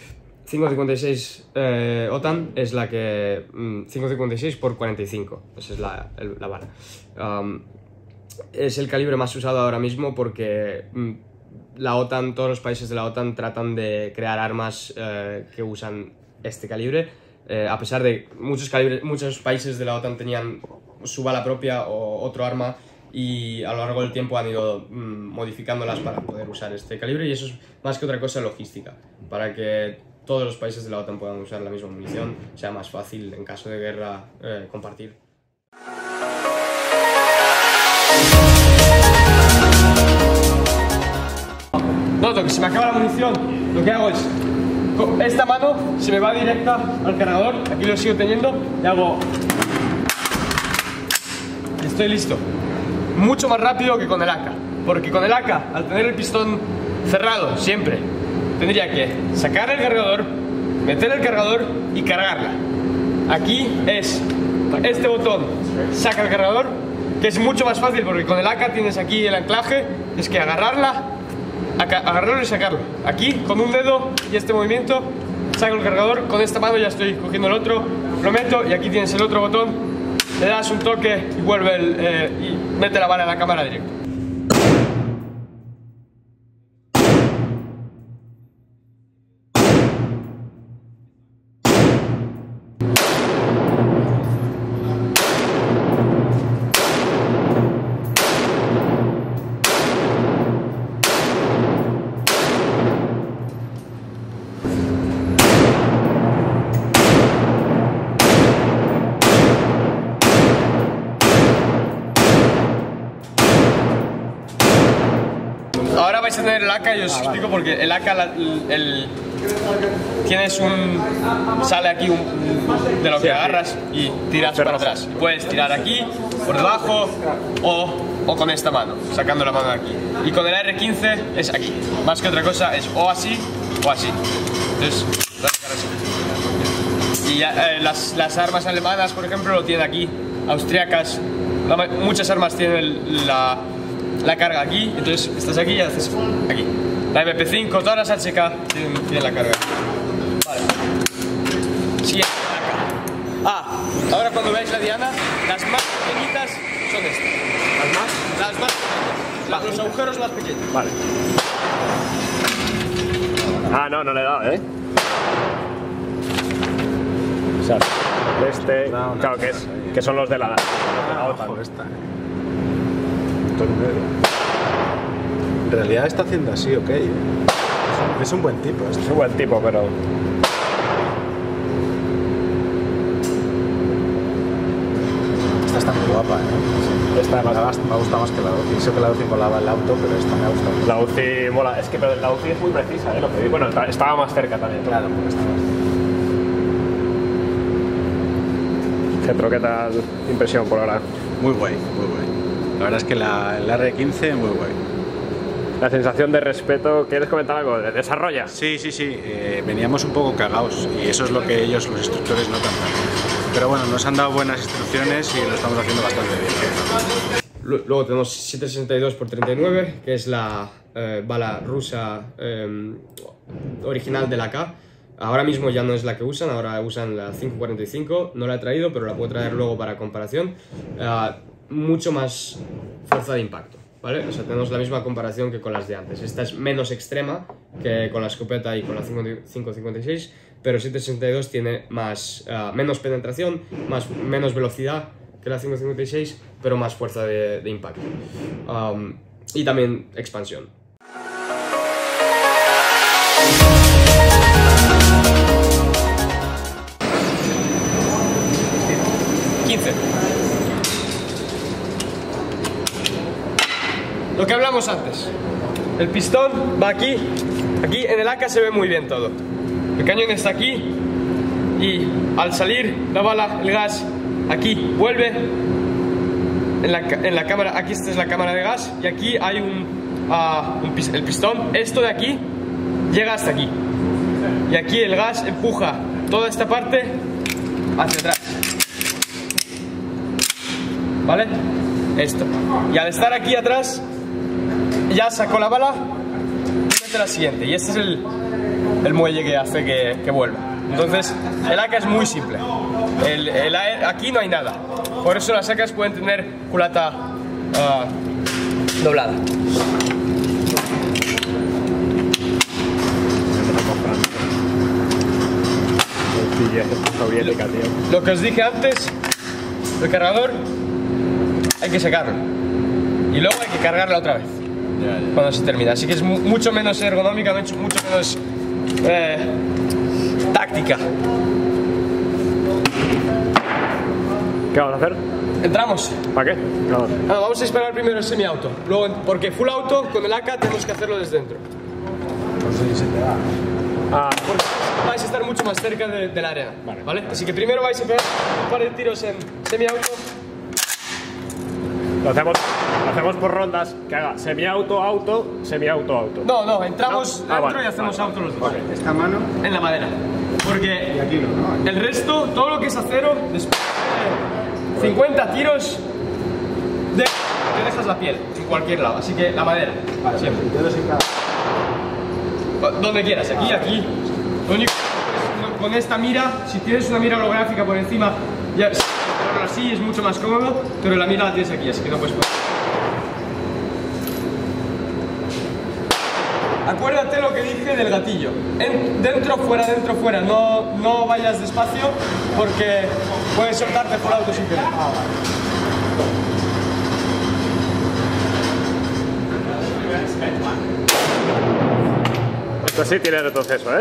5.56 OTAN es la que... 5.56 por 45, esa es la bala. es el calibre más usado ahora mismo porque la OTAN, todos los países de la OTAN tratan de crear armas que usan este calibre, a pesar de muchos países de la OTAN tenían su bala propia o otro arma, y a lo largo del tiempo han ido modificándolas para poder usar este calibre, y eso es más que otra cosa logística, para que todos los países de la OTAN puedan usar la misma munición, sea más fácil en caso de guerra compartir. Noto que se me acaba la munición, lo que hago es, con esta mano se me va directa al cargador, aquí lo sigo teniendo y hago... Estoy listo. Mucho más rápido que con el AK, porque con el AK, al tener el pistón cerrado siempre, tendría que sacar el cargador, meter el cargador y cargarla. Aquí es este botón, saca el cargador, que es mucho más fácil porque con el AK tienes aquí el anclaje, es que agarrarlo y sacarlo. Aquí con un dedo y este movimiento saco el cargador, con esta mano ya estoy cogiendo el otro, lo meto y aquí tienes el otro botón, le das un toque y vuelve y mete la bala en la cámara directo. Ahora vais a tener el AK y os explico porque el AK tienes sale aquí de lo que agarras y tiras para atrás. Puedes tirar aquí, por debajo o con esta mano, sacando la mano de aquí. Y con el AR-15 es aquí, más que otra cosa es o así o así. Entonces, y las armas alemanas, por ejemplo, lo tienen aquí, austriacas, muchas armas tienen la carga aquí, entonces estás aquí y haces aquí. La MP5, todas las HK tienen la carga. Vale. Siguiente. Ahora cuando veáis la diana, las más pequeñitas son estas. ¿Las más pequeñas. Los agujeros más pequeños. Vale. No le he dado, O sea, claro que son los de la OTAN. En realidad está haciendo así, ok. Es un buen tipo. Es un buen tipo, pero... Esta está muy guapa, ¿eh? Esta me ha gustado más que la UCI. Sé que la UCI volaba el auto, pero esta me ha gustado. La UCI mola. Es que pero la UCI es muy precisa, lo que digo. Bueno, estaba más cerca también. Claro, porque está más cerca. Centro, ¿qué tal impresión por ahora? Muy guay, muy guay. La verdad es que el AR-15 muy guay. La sensación de respeto, ¿quieres comentar algo? ¿Desarrolla? Sí. Veníamos un poco cagados y eso es lo que ellos, los instructores, notan también. Pero bueno, nos han dado buenas instrucciones y lo estamos haciendo bastante bien. Luego tenemos 7.62x39, que es la bala rusa original de la AK. Ahora mismo ya no es la que usan, ahora usan la 5.45, no la he traído, pero la puedo traer luego para comparación. Mucho más fuerza de impacto, ¿vale? O sea, tenemos la misma comparación que con las de antes. Esta es menos extrema que con la escopeta y con la 5.56, pero 7.62 tiene menos penetración, menos velocidad que la 5.56, pero más fuerza de impacto. Y también expansión. Lo que hablamos antes, el pistón va aquí en el AK se ve muy bien todo. El cañón está aquí y al salir la bala, el gas, aquí vuelve en la cámara, aquí esta es la cámara de gas y aquí hay el pistón, esto de aquí llega hasta aquí y aquí el gas empuja toda esta parte hacia atrás, ¿vale? Esto, y al estar aquí atrás ya sacó la bala y mete la siguiente, y este es el muelle que hace que vuelva. Entonces el AK es muy simple, aquí no hay nada, por eso las AKs pueden tener culata doblada. Lo que os dije antes, el cargador hay que sacarlo y luego hay que cargarla otra vez cuando se termina, así que es mucho menos ergonómica, mucho menos táctica. ¿Qué vamos a hacer? ¿Entramos? ¿Para qué? Claro. No, vamos a esperar primero el semiauto, luego, porque full auto con el AK tenemos que hacerlo desde dentro. Porque vais a estar mucho más cerca de la arena, ¿vale? Así que primero vais a pegar un par de tiros en semiauto. Lo hacemos por rondas, que haga semiauto, auto, semiauto, auto. No, entramos dentro vale, y hacemos auto los dos. Esta mano En la madera. Porque y aquí no. el resto, todo lo que es acero, después de 50 tiros, te dejas la piel en cualquier lado. Así que la madera, siempre. Dedos en cada. Donde quieras, aquí. Lo único con esta mira, si tienes una mira holográfica por encima, ya así es mucho más cómodo, pero la mira la tienes aquí, así que no puedes poner. Acuérdate lo que dije del gatillo. Dentro, fuera, no vayas despacio porque puedes soltarte por auto sin querer. Esto sí tiene retroceso, ¿eh?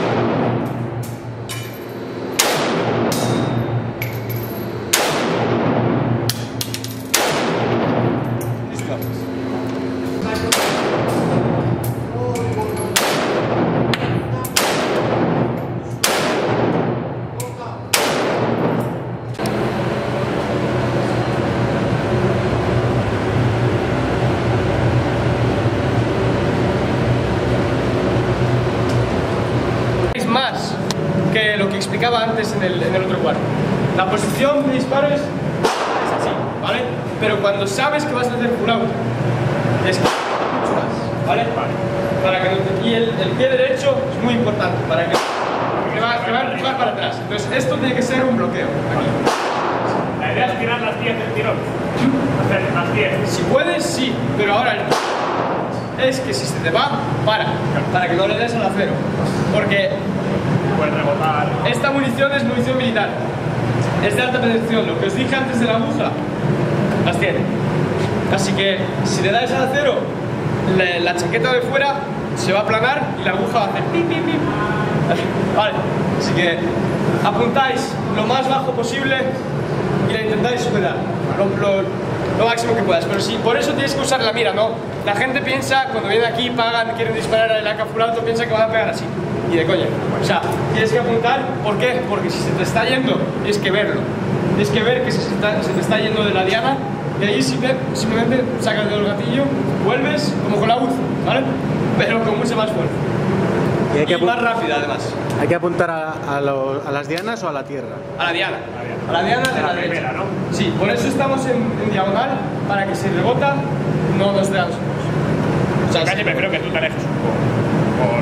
Más que lo que explicaba antes en el otro cuarto. La posición de disparo es así, ¿vale? Pero cuando sabes que vas a hacer full auto, es mucho más, ¿vale? Para que y el pie derecho es muy importante, para que va a empujar para atrás. Entonces esto tiene que ser un bloqueo. Aquí. La idea es tirar las 10 del tirón. Hacer las 10. Si puedes, sí, pero ahora es que si se te va, para que no le des al acero. Porque puedes rebotar. Esta munición es munición militar. Es de alta penetración. Lo que os dije antes de la aguja, las tiene. Así que si le das al acero, la chaqueta de fuera se va a aplanar y la aguja va a hacer pip, pip, pip. Así, vale. Así que apuntáis lo más bajo posible y la intentáis superar lo máximo que puedas. Pero sí, por eso tienes que usar la mira, ¿no? La gente piensa, cuando vienen aquí, pagan, quieren disparar al AK full auto, piensa que van a pegar así. Y de coña. O sea, tienes que apuntar. ¿Por qué? Porque si se te está yendo, tienes que verlo. Tienes que ver que se te está yendo de la diana. Y ahí simplemente sacas el gatillo, vuelves como con la UZ, ¿vale? Pero con mucha más fuerza. Y más rápida además. ¿Hay que apuntar a las dianas o a la tierra? A la diana. A la diana de la derecha. ¿no? Sí, por eso estamos en diagonal, para que si rebota no nos dé a nosotros. O sea, casi prefiero que tú te alejes un poco.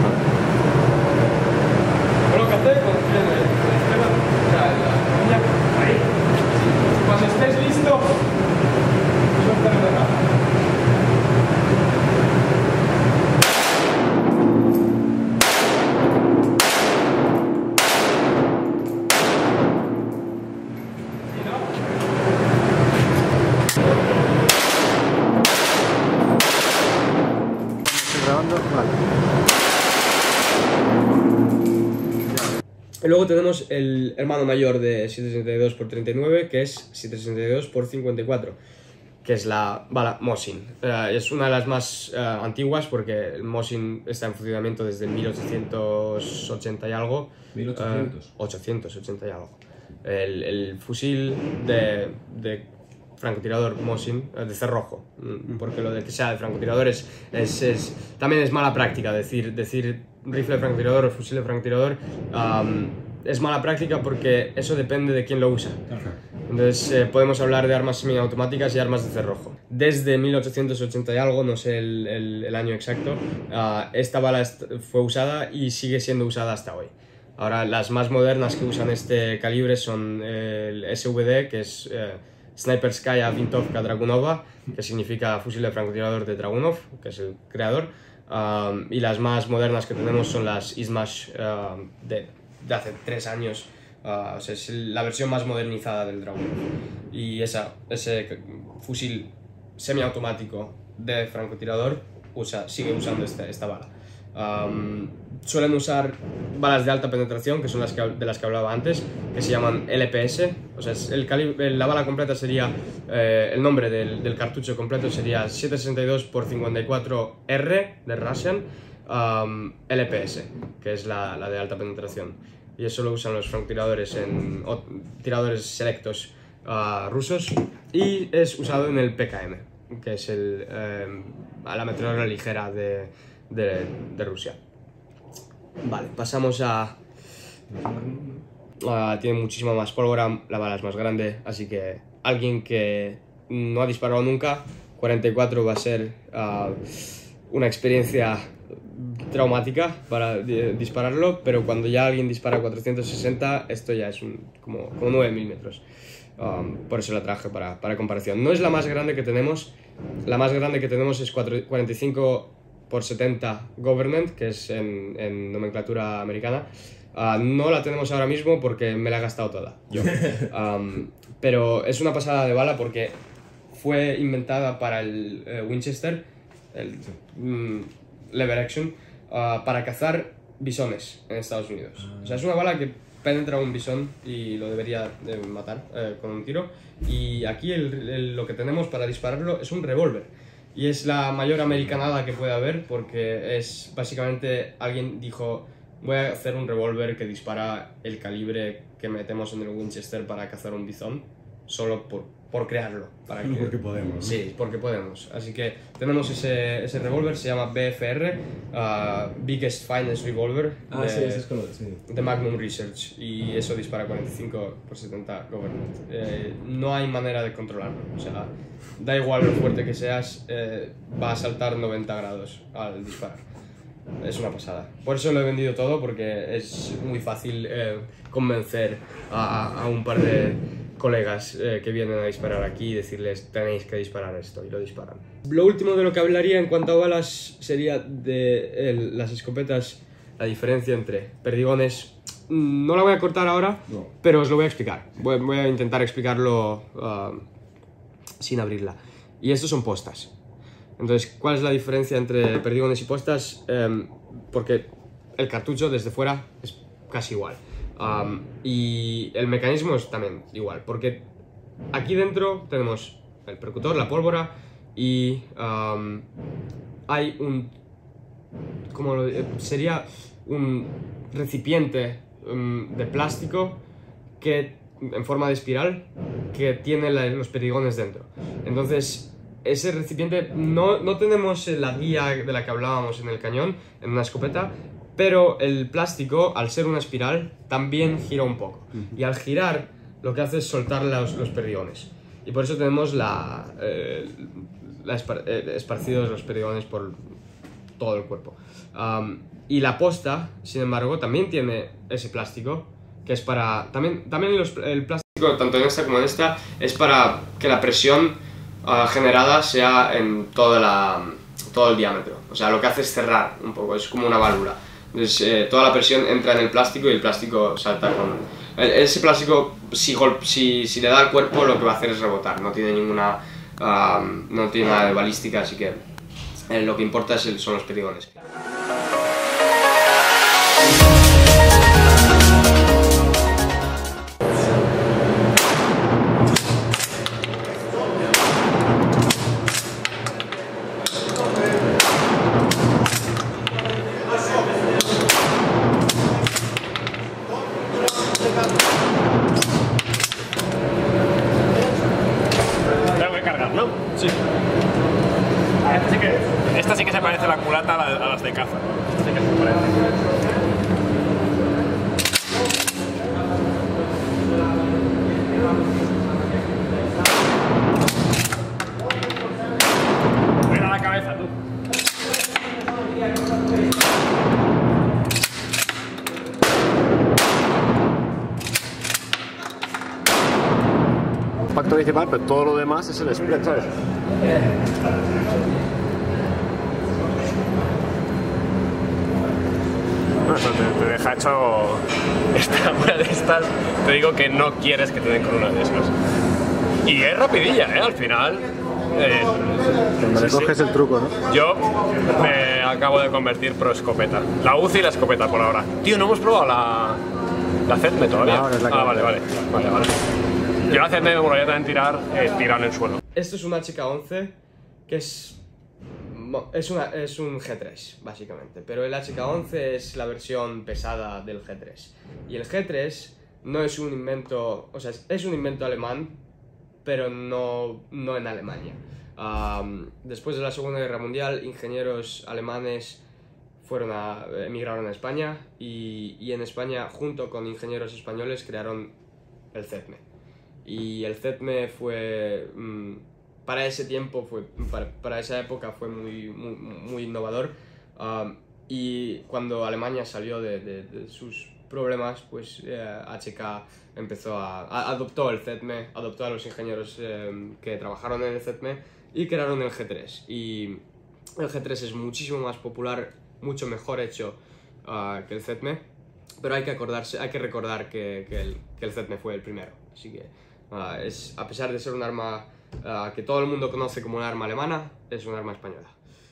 Colócate con el de la izquierda, o sea, la niña, ahí. Cuando estés listo, suéltalo de acá. Y luego tenemos el hermano mayor de 762x39, que es 762x54, que es la bala Mosin. Es una de las más antiguas porque el Mosin está en funcionamiento desde 1880 y algo. 880 y algo. El fusil de francotirador Mosin, de cerrojo, porque lo de que sea de francotirador también es mala práctica. Decir rifle de francotirador o fusil de francotirador es mala práctica porque eso depende de quién lo usa. Entonces podemos hablar de armas semiautomáticas y armas de cerrojo. Desde 1880 y algo, no sé el año exacto, esta bala fue usada y sigue siendo usada hasta hoy. Ahora las más modernas que usan este calibre son el SVD, que es Sniperskaya Vintovka Dragunova, que significa fusil de francotirador de Dragunov, que es el creador, y las más modernas que tenemos son las Izhmash de hace 3 años, o sea, es la versión más modernizada del Dragunov. Y ese fusil semiautomático de francotirador sigue usando esta bala. Suelen usar balas de alta penetración, que son de las que hablaba antes, que se llaman LPS. O sea, la bala completa sería, el nombre del cartucho completo sería 762x54R de Russian LPS, que es la de alta penetración. Y eso lo usan los francotiradores tiradores selectos rusos, y es usado en el PKM, que es la ametralladora ligera de Rusia. Vale, pasamos tiene muchísima más pólvora, la bala es más grande, así que alguien que no ha disparado nunca, 44 va a ser una experiencia traumática para dispararlo, pero cuando ya alguien dispara 460, esto ya es como 9 milímetros. Por eso la traje para comparación. No es la más grande que tenemos, la más grande que tenemos es 45x70 Government, que es en nomenclatura americana. No la tenemos ahora mismo porque me la he gastado toda yo. Pero es una pasada de bala porque fue inventada para el Winchester, el lever action, para cazar bisones en Estados Unidos. O sea, es una bala que penetra un bisón y lo debería de matar con un tiro. Y aquí lo que tenemos para dispararlo es un revólver. Y es la mayor americanada que puede haber, porque es básicamente alguien dijo: voy a hacer un revólver que dispara el calibre que metemos en el Winchester para cazar un bizón, solo por crearlo. Porque podemos, ¿no? Sí, porque podemos. Así que tenemos ese revólver, se llama BFR, Biggest Finest Revolver, de Magnum Research, y eso dispara 45x70 Government. No hay manera de controlarlo, o sea, da igual lo fuerte que seas, va a saltar 90 grados al disparar. Es una pasada. Por eso lo he vendido todo, porque es muy fácil convencer a un par de colegas que vienen a disparar aquí y decirles: tenéis que disparar esto, y lo disparan. Lo último de lo que hablaría en cuanto a balas sería de las escopetas, la diferencia entre perdigones. No la voy a cortar ahora, pero os lo voy a explicar. Voy a intentar explicarlo sin abrirla. Y estos son postas. Entonces, ¿cuál es la diferencia entre perdigones y postas? Porque el cartucho desde fuera es casi igual. Y el mecanismo es también igual, porque aquí dentro tenemos el percutor, la pólvora, y hay sería un recipiente de plástico en forma de espiral que tiene los perdigones dentro. Entonces, ese recipiente no tenemos la guía de la que hablábamos en el cañón, en una escopeta, pero el plástico, al ser una espiral, también gira un poco. Y al girar, lo que hace es soltar los perdigones. Y por eso tenemos esparcidos los perdigones por todo el cuerpo. Y la posta, sin embargo, también tiene ese plástico, que es para... También el plástico, tanto en esta como en esta, es para que la presión generada sea en todo el diámetro. O sea, lo que hace es cerrar un poco, es como una válvula. Entonces, toda la presión entra en el plástico y el plástico salta con... Ese plástico, si le da al cuerpo, lo que va a hacer es rebotar. No tiene no tiene nada de balística, así que lo que importa son los perdigones. Tengo que cargar, ¿no? Sí. Esta sí que se parece la culata a las de caza. impacto principal, pero todo lo demás es el spread, ¿sabes? No, eso te deja hecho una de estas. Te digo que no quieres que te den con una de esas. Y es rapidilla, al final. Cuando le coges el truco, ¿no? Yo me acabo de convertir pro escopeta. La UCI y la escopeta por ahora. Tío, no hemos probado la ZETME todavía. Ahora es la que vale. Yo la ZETME me molaría también tirar tirado en el suelo. Esto es un HK11 que es un G3, básicamente. Pero el HK11 es la versión pesada del G3. Y el G3 no es un invento, o sea, es un invento alemán, pero no en Alemania. Después de la Segunda Guerra Mundial, ingenieros alemanes emigraron a España y en España, junto con ingenieros españoles, crearon el ZETME. Y el ZETME fue, para ese tiempo, para esa época, fue muy innovador. Y cuando Alemania salió de sus problemas, pues HK adoptó el ZETME, adoptó a los ingenieros que trabajaron en el ZETME y crearon el G3. Y el G3 es muchísimo más popular, mucho mejor hecho que el ZETME, pero hay que recordar que el ZETME fue el primero. Así que a pesar de ser un arma que todo el mundo conoce como un arma alemana, es un arma española.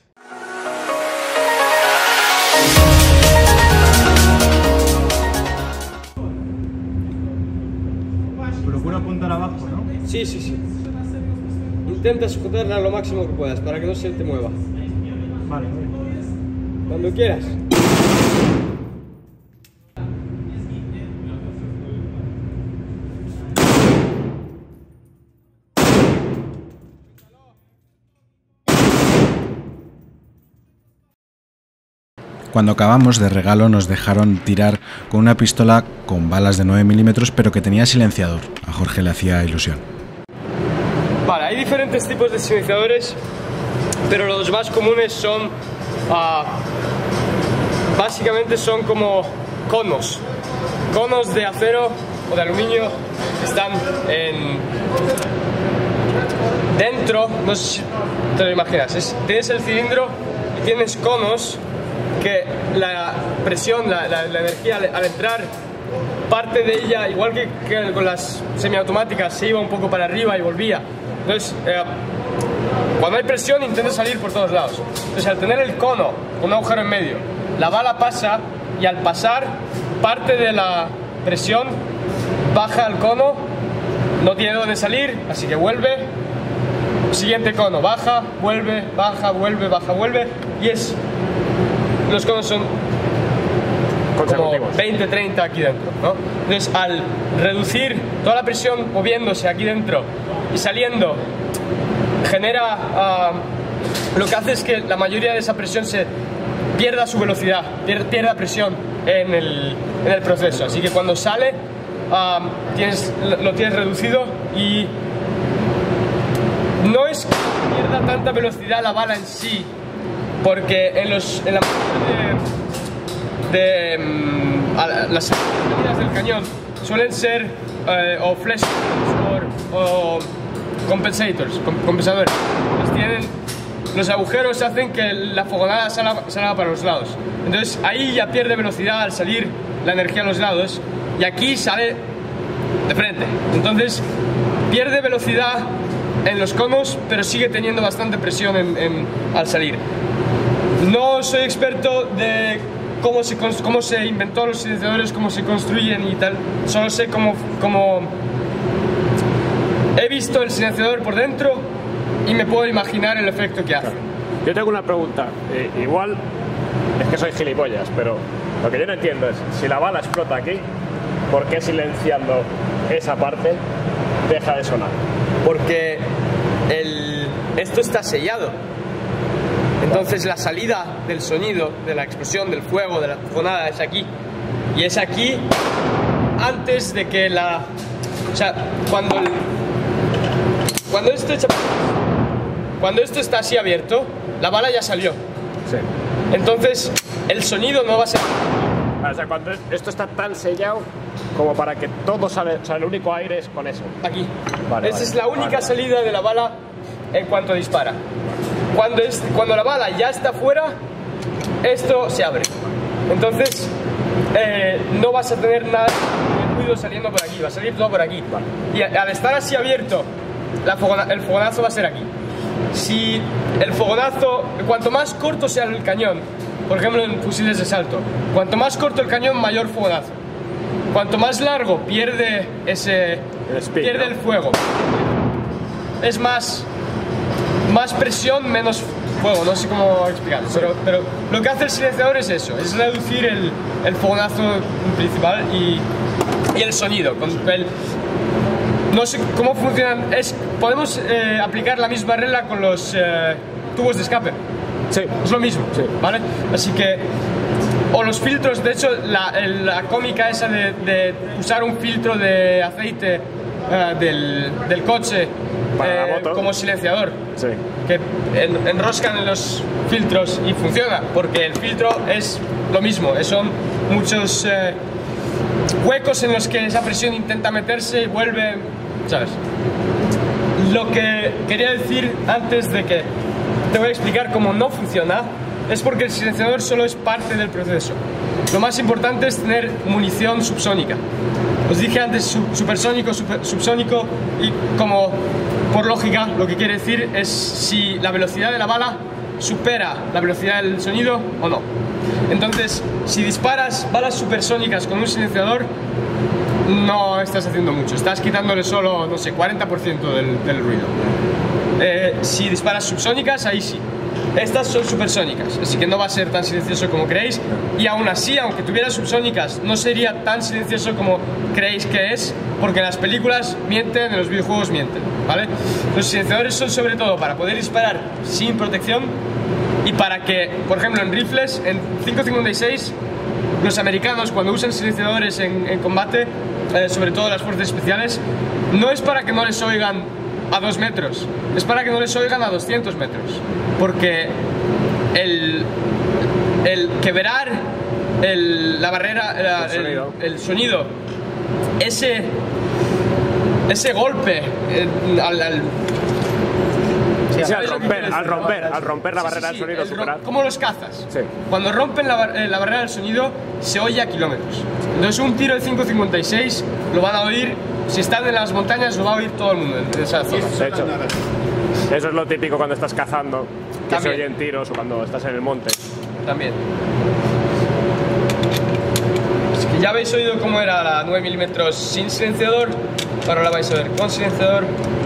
Procura apuntar abajo, ¿no? Sí. Intenta sujetarla lo máximo que puedas para que no se te mueva. Vale. Cuando quieras. Cuando acabamos, de regalo nos dejaron tirar con una pistola con balas de 9 milímetros, pero que tenía silenciador. A Jorge le hacía ilusión. Vale, hay diferentes tipos de silenciadores, pero los más comunes son, básicamente son como conos de acero o de aluminio. Están dentro, no sé si te lo imaginas, tienes el cilindro y tienes conos que la presión, la energía al entrar, parte de ella, igual que con las semiautomáticas, se iba un poco para arriba y volvía. Entonces, cuando hay presión, intenta salir por todos lados. Entonces, al tener el cono con un agujero en medio, la bala pasa y al pasar, parte de la presión baja al cono, no tiene dónde salir, así que vuelve. Siguiente cono, baja, vuelve, baja, vuelve, baja, vuelve. Y los conos son como 20, 30 aquí dentro, ¿no? Entonces, al reducir toda la presión moviéndose aquí dentro y saliendo, genera, lo que hace es que la mayoría de esa presión se pierda su velocidad, pierda presión en el proceso. Así que cuando sale, lo tienes reducido y no es que pierda tanta velocidad la bala en sí, porque en la las salidas del cañón suelen ser o flash o compensadores. Los agujeros hacen que la fogonada salga para los lados. Entonces ahí ya pierde velocidad al salir la energía a los lados y aquí sale de frente. Entonces pierde velocidad en los conos, pero sigue teniendo bastante presión al salir. No soy experto de cómo se inventó los silenciadores, cómo se construyen y tal. Solo sé cómo he visto el silenciador por dentro y me puedo imaginar el efecto que hace. Yo tengo una pregunta. Igual es que soy gilipollas, pero lo que yo no entiendo es, si la bala explota aquí, ¿por qué silenciando esa parte deja de sonar? Porque esto está sellado. Entonces la salida del sonido, de la explosión, del fuego, de la fogonada es aquí. Y es aquí antes de que o sea, cuando esto está así abierto, la bala ya salió. Sí. Entonces el sonido no va a ser... O sea, cuando esto está tan sellado como para que todo sale, o sea, el único aire es con eso. Aquí. Vale, Esa vale. es la única salida de la bala en cuanto dispara. Cuando la bala ya está fuera, esto se abre. Entonces, no vas a tener nada de ruido saliendo por aquí, va a salir todo por aquí. Vale. Y al estar así abierto, el fogonazo va a ser aquí. Si el fogonazo, cuanto más corto sea el cañón, por ejemplo en fusiles de salto, cuanto más corto el cañón, mayor fogonazo. Cuanto más largo pierde el fuego. Es más presión, menos fuego, no sé cómo explicarlo, pero lo que hace el silenciador es eso, es reducir el fogonazo principal y el sonido. No sé cómo funcionan, podemos aplicar la misma regla con los tubos de escape. Sí. Es lo mismo, sí. ¿vale? Así que, o los filtros, de hecho, la cómica esa de usar un filtro de aceite del coche para la moto como silenciador, sí. Que enroscan en los filtros y funciona, porque el filtro es lo mismo, son muchos huecos en los que esa presión intenta meterse y vuelve, ¿sabes? Lo que quería decir antes de que te voy a explicar cómo no funciona es porque el silenciador solo es parte del proceso. Lo más importante es tener munición subsónica. Os dije antes supersónico, subsónico, y como por lógica lo que quiere decir es si la velocidad de la bala supera la velocidad del sonido o no. Entonces, si disparas balas supersónicas con un silenciador, no estás haciendo mucho, estás quitándole solo, no sé, 40% del ruido. Si disparas subsónicas, ahí sí. Estas son supersónicas, así que no va a ser tan silencioso como creéis, y aún así, aunque tuviera subsónicas, no sería tan silencioso como creéis que es, porque en las películas mienten, en los videojuegos mienten, ¿vale? Los silenciadores son sobre todo para poder disparar sin protección y para que, por ejemplo, en rifles, en 5.56, los americanos cuando usan silenciadores en combate, sobre todo las fuerzas especiales, no es para que no les oigan a 2 metros, es para que no les oigan a 200 metros, porque el quebrar la barrera, el sonido, ese golpe al romper la barrera del sonido, superar. Como los cazas. Sí. Cuando rompen la barrera del sonido, se oye a kilómetros. Entonces un tiro de 5.56 lo van a oír, si están en las montañas lo va a oír todo el mundo en esa zona. De hecho, eso es lo típico cuando estás cazando, que también se oyen tiros, o cuando estás en el monte. También. Es que ya habéis oído cómo era la 9 mm sin silenciador, ahora la vais a ver con silenciador.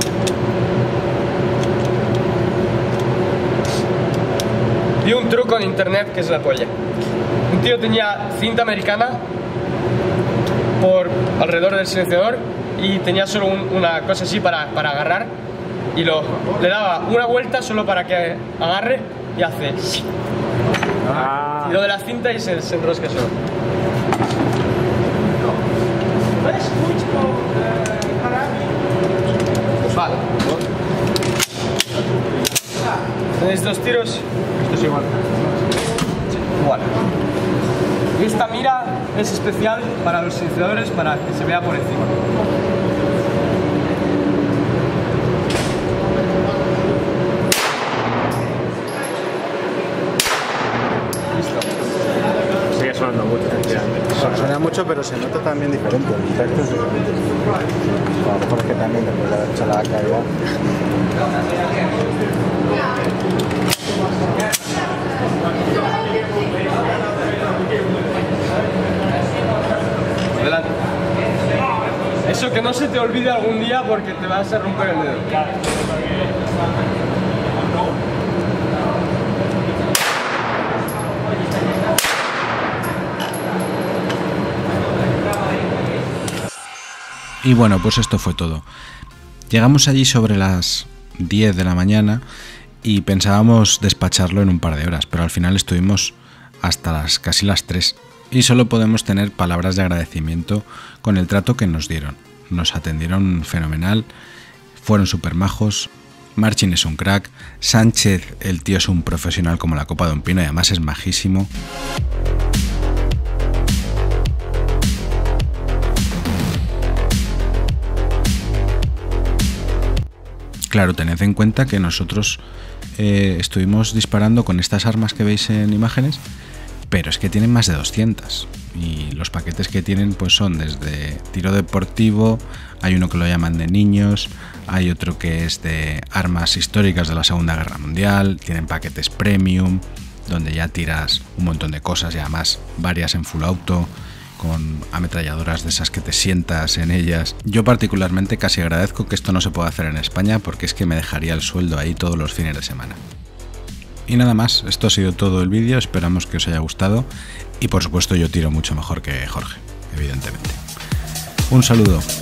Vi un truco en internet que es la polla. Un tío tenía cinta americana por alrededor del silenciador y tenía solo una cosa así para agarrar, y le daba una vuelta solo para que agarre y hace y lo de la cinta y se enrosca solo. Vale. Tenéis 2 tiros. Esto es igual. Sí, igual. Y esta mira es especial para los silenciadores, para que se vea por encima. Listo. Sigue sonando mucho. Suena mucho, pero se nota también diferente. El impacto es diferente. A lo mejor es que también después de haber hecho la caída. Adelante. Eso que no se te olvide algún día porque te vas a romper el dedo. Y bueno, pues esto fue todo. Llegamos allí sobre las 10 de la mañana y pensábamos despacharlo en un par de horas, pero al final estuvimos hasta casi las 3 y solo podemos tener palabras de agradecimiento con el trato que nos dieron. Nos atendieron fenomenal, fueron súper majos. Marcin es un crack, Sánchez, el tío es un profesional como la copa de un pino y además es majísimo. Claro, tened en cuenta que nosotros estuvimos disparando con estas armas que veis en imágenes, pero es que tienen más de 200 y los paquetes que tienen pues son desde tiro deportivo, hay uno que lo llaman de niños, hay otro que es de armas históricas de la Segunda Guerra Mundial, tienen paquetes premium donde ya tiras un montón de cosas y además varias en full auto, con ametralladoras de esas que te sientas en ellas. Yo particularmente casi agradezco que esto no se pueda hacer en España porque es que me dejaría el sueldo ahí todos los fines de semana. Y nada más, esto ha sido todo el vídeo, esperamos que os haya gustado y por supuesto yo tiro mucho mejor que Jorge, evidentemente. Un saludo.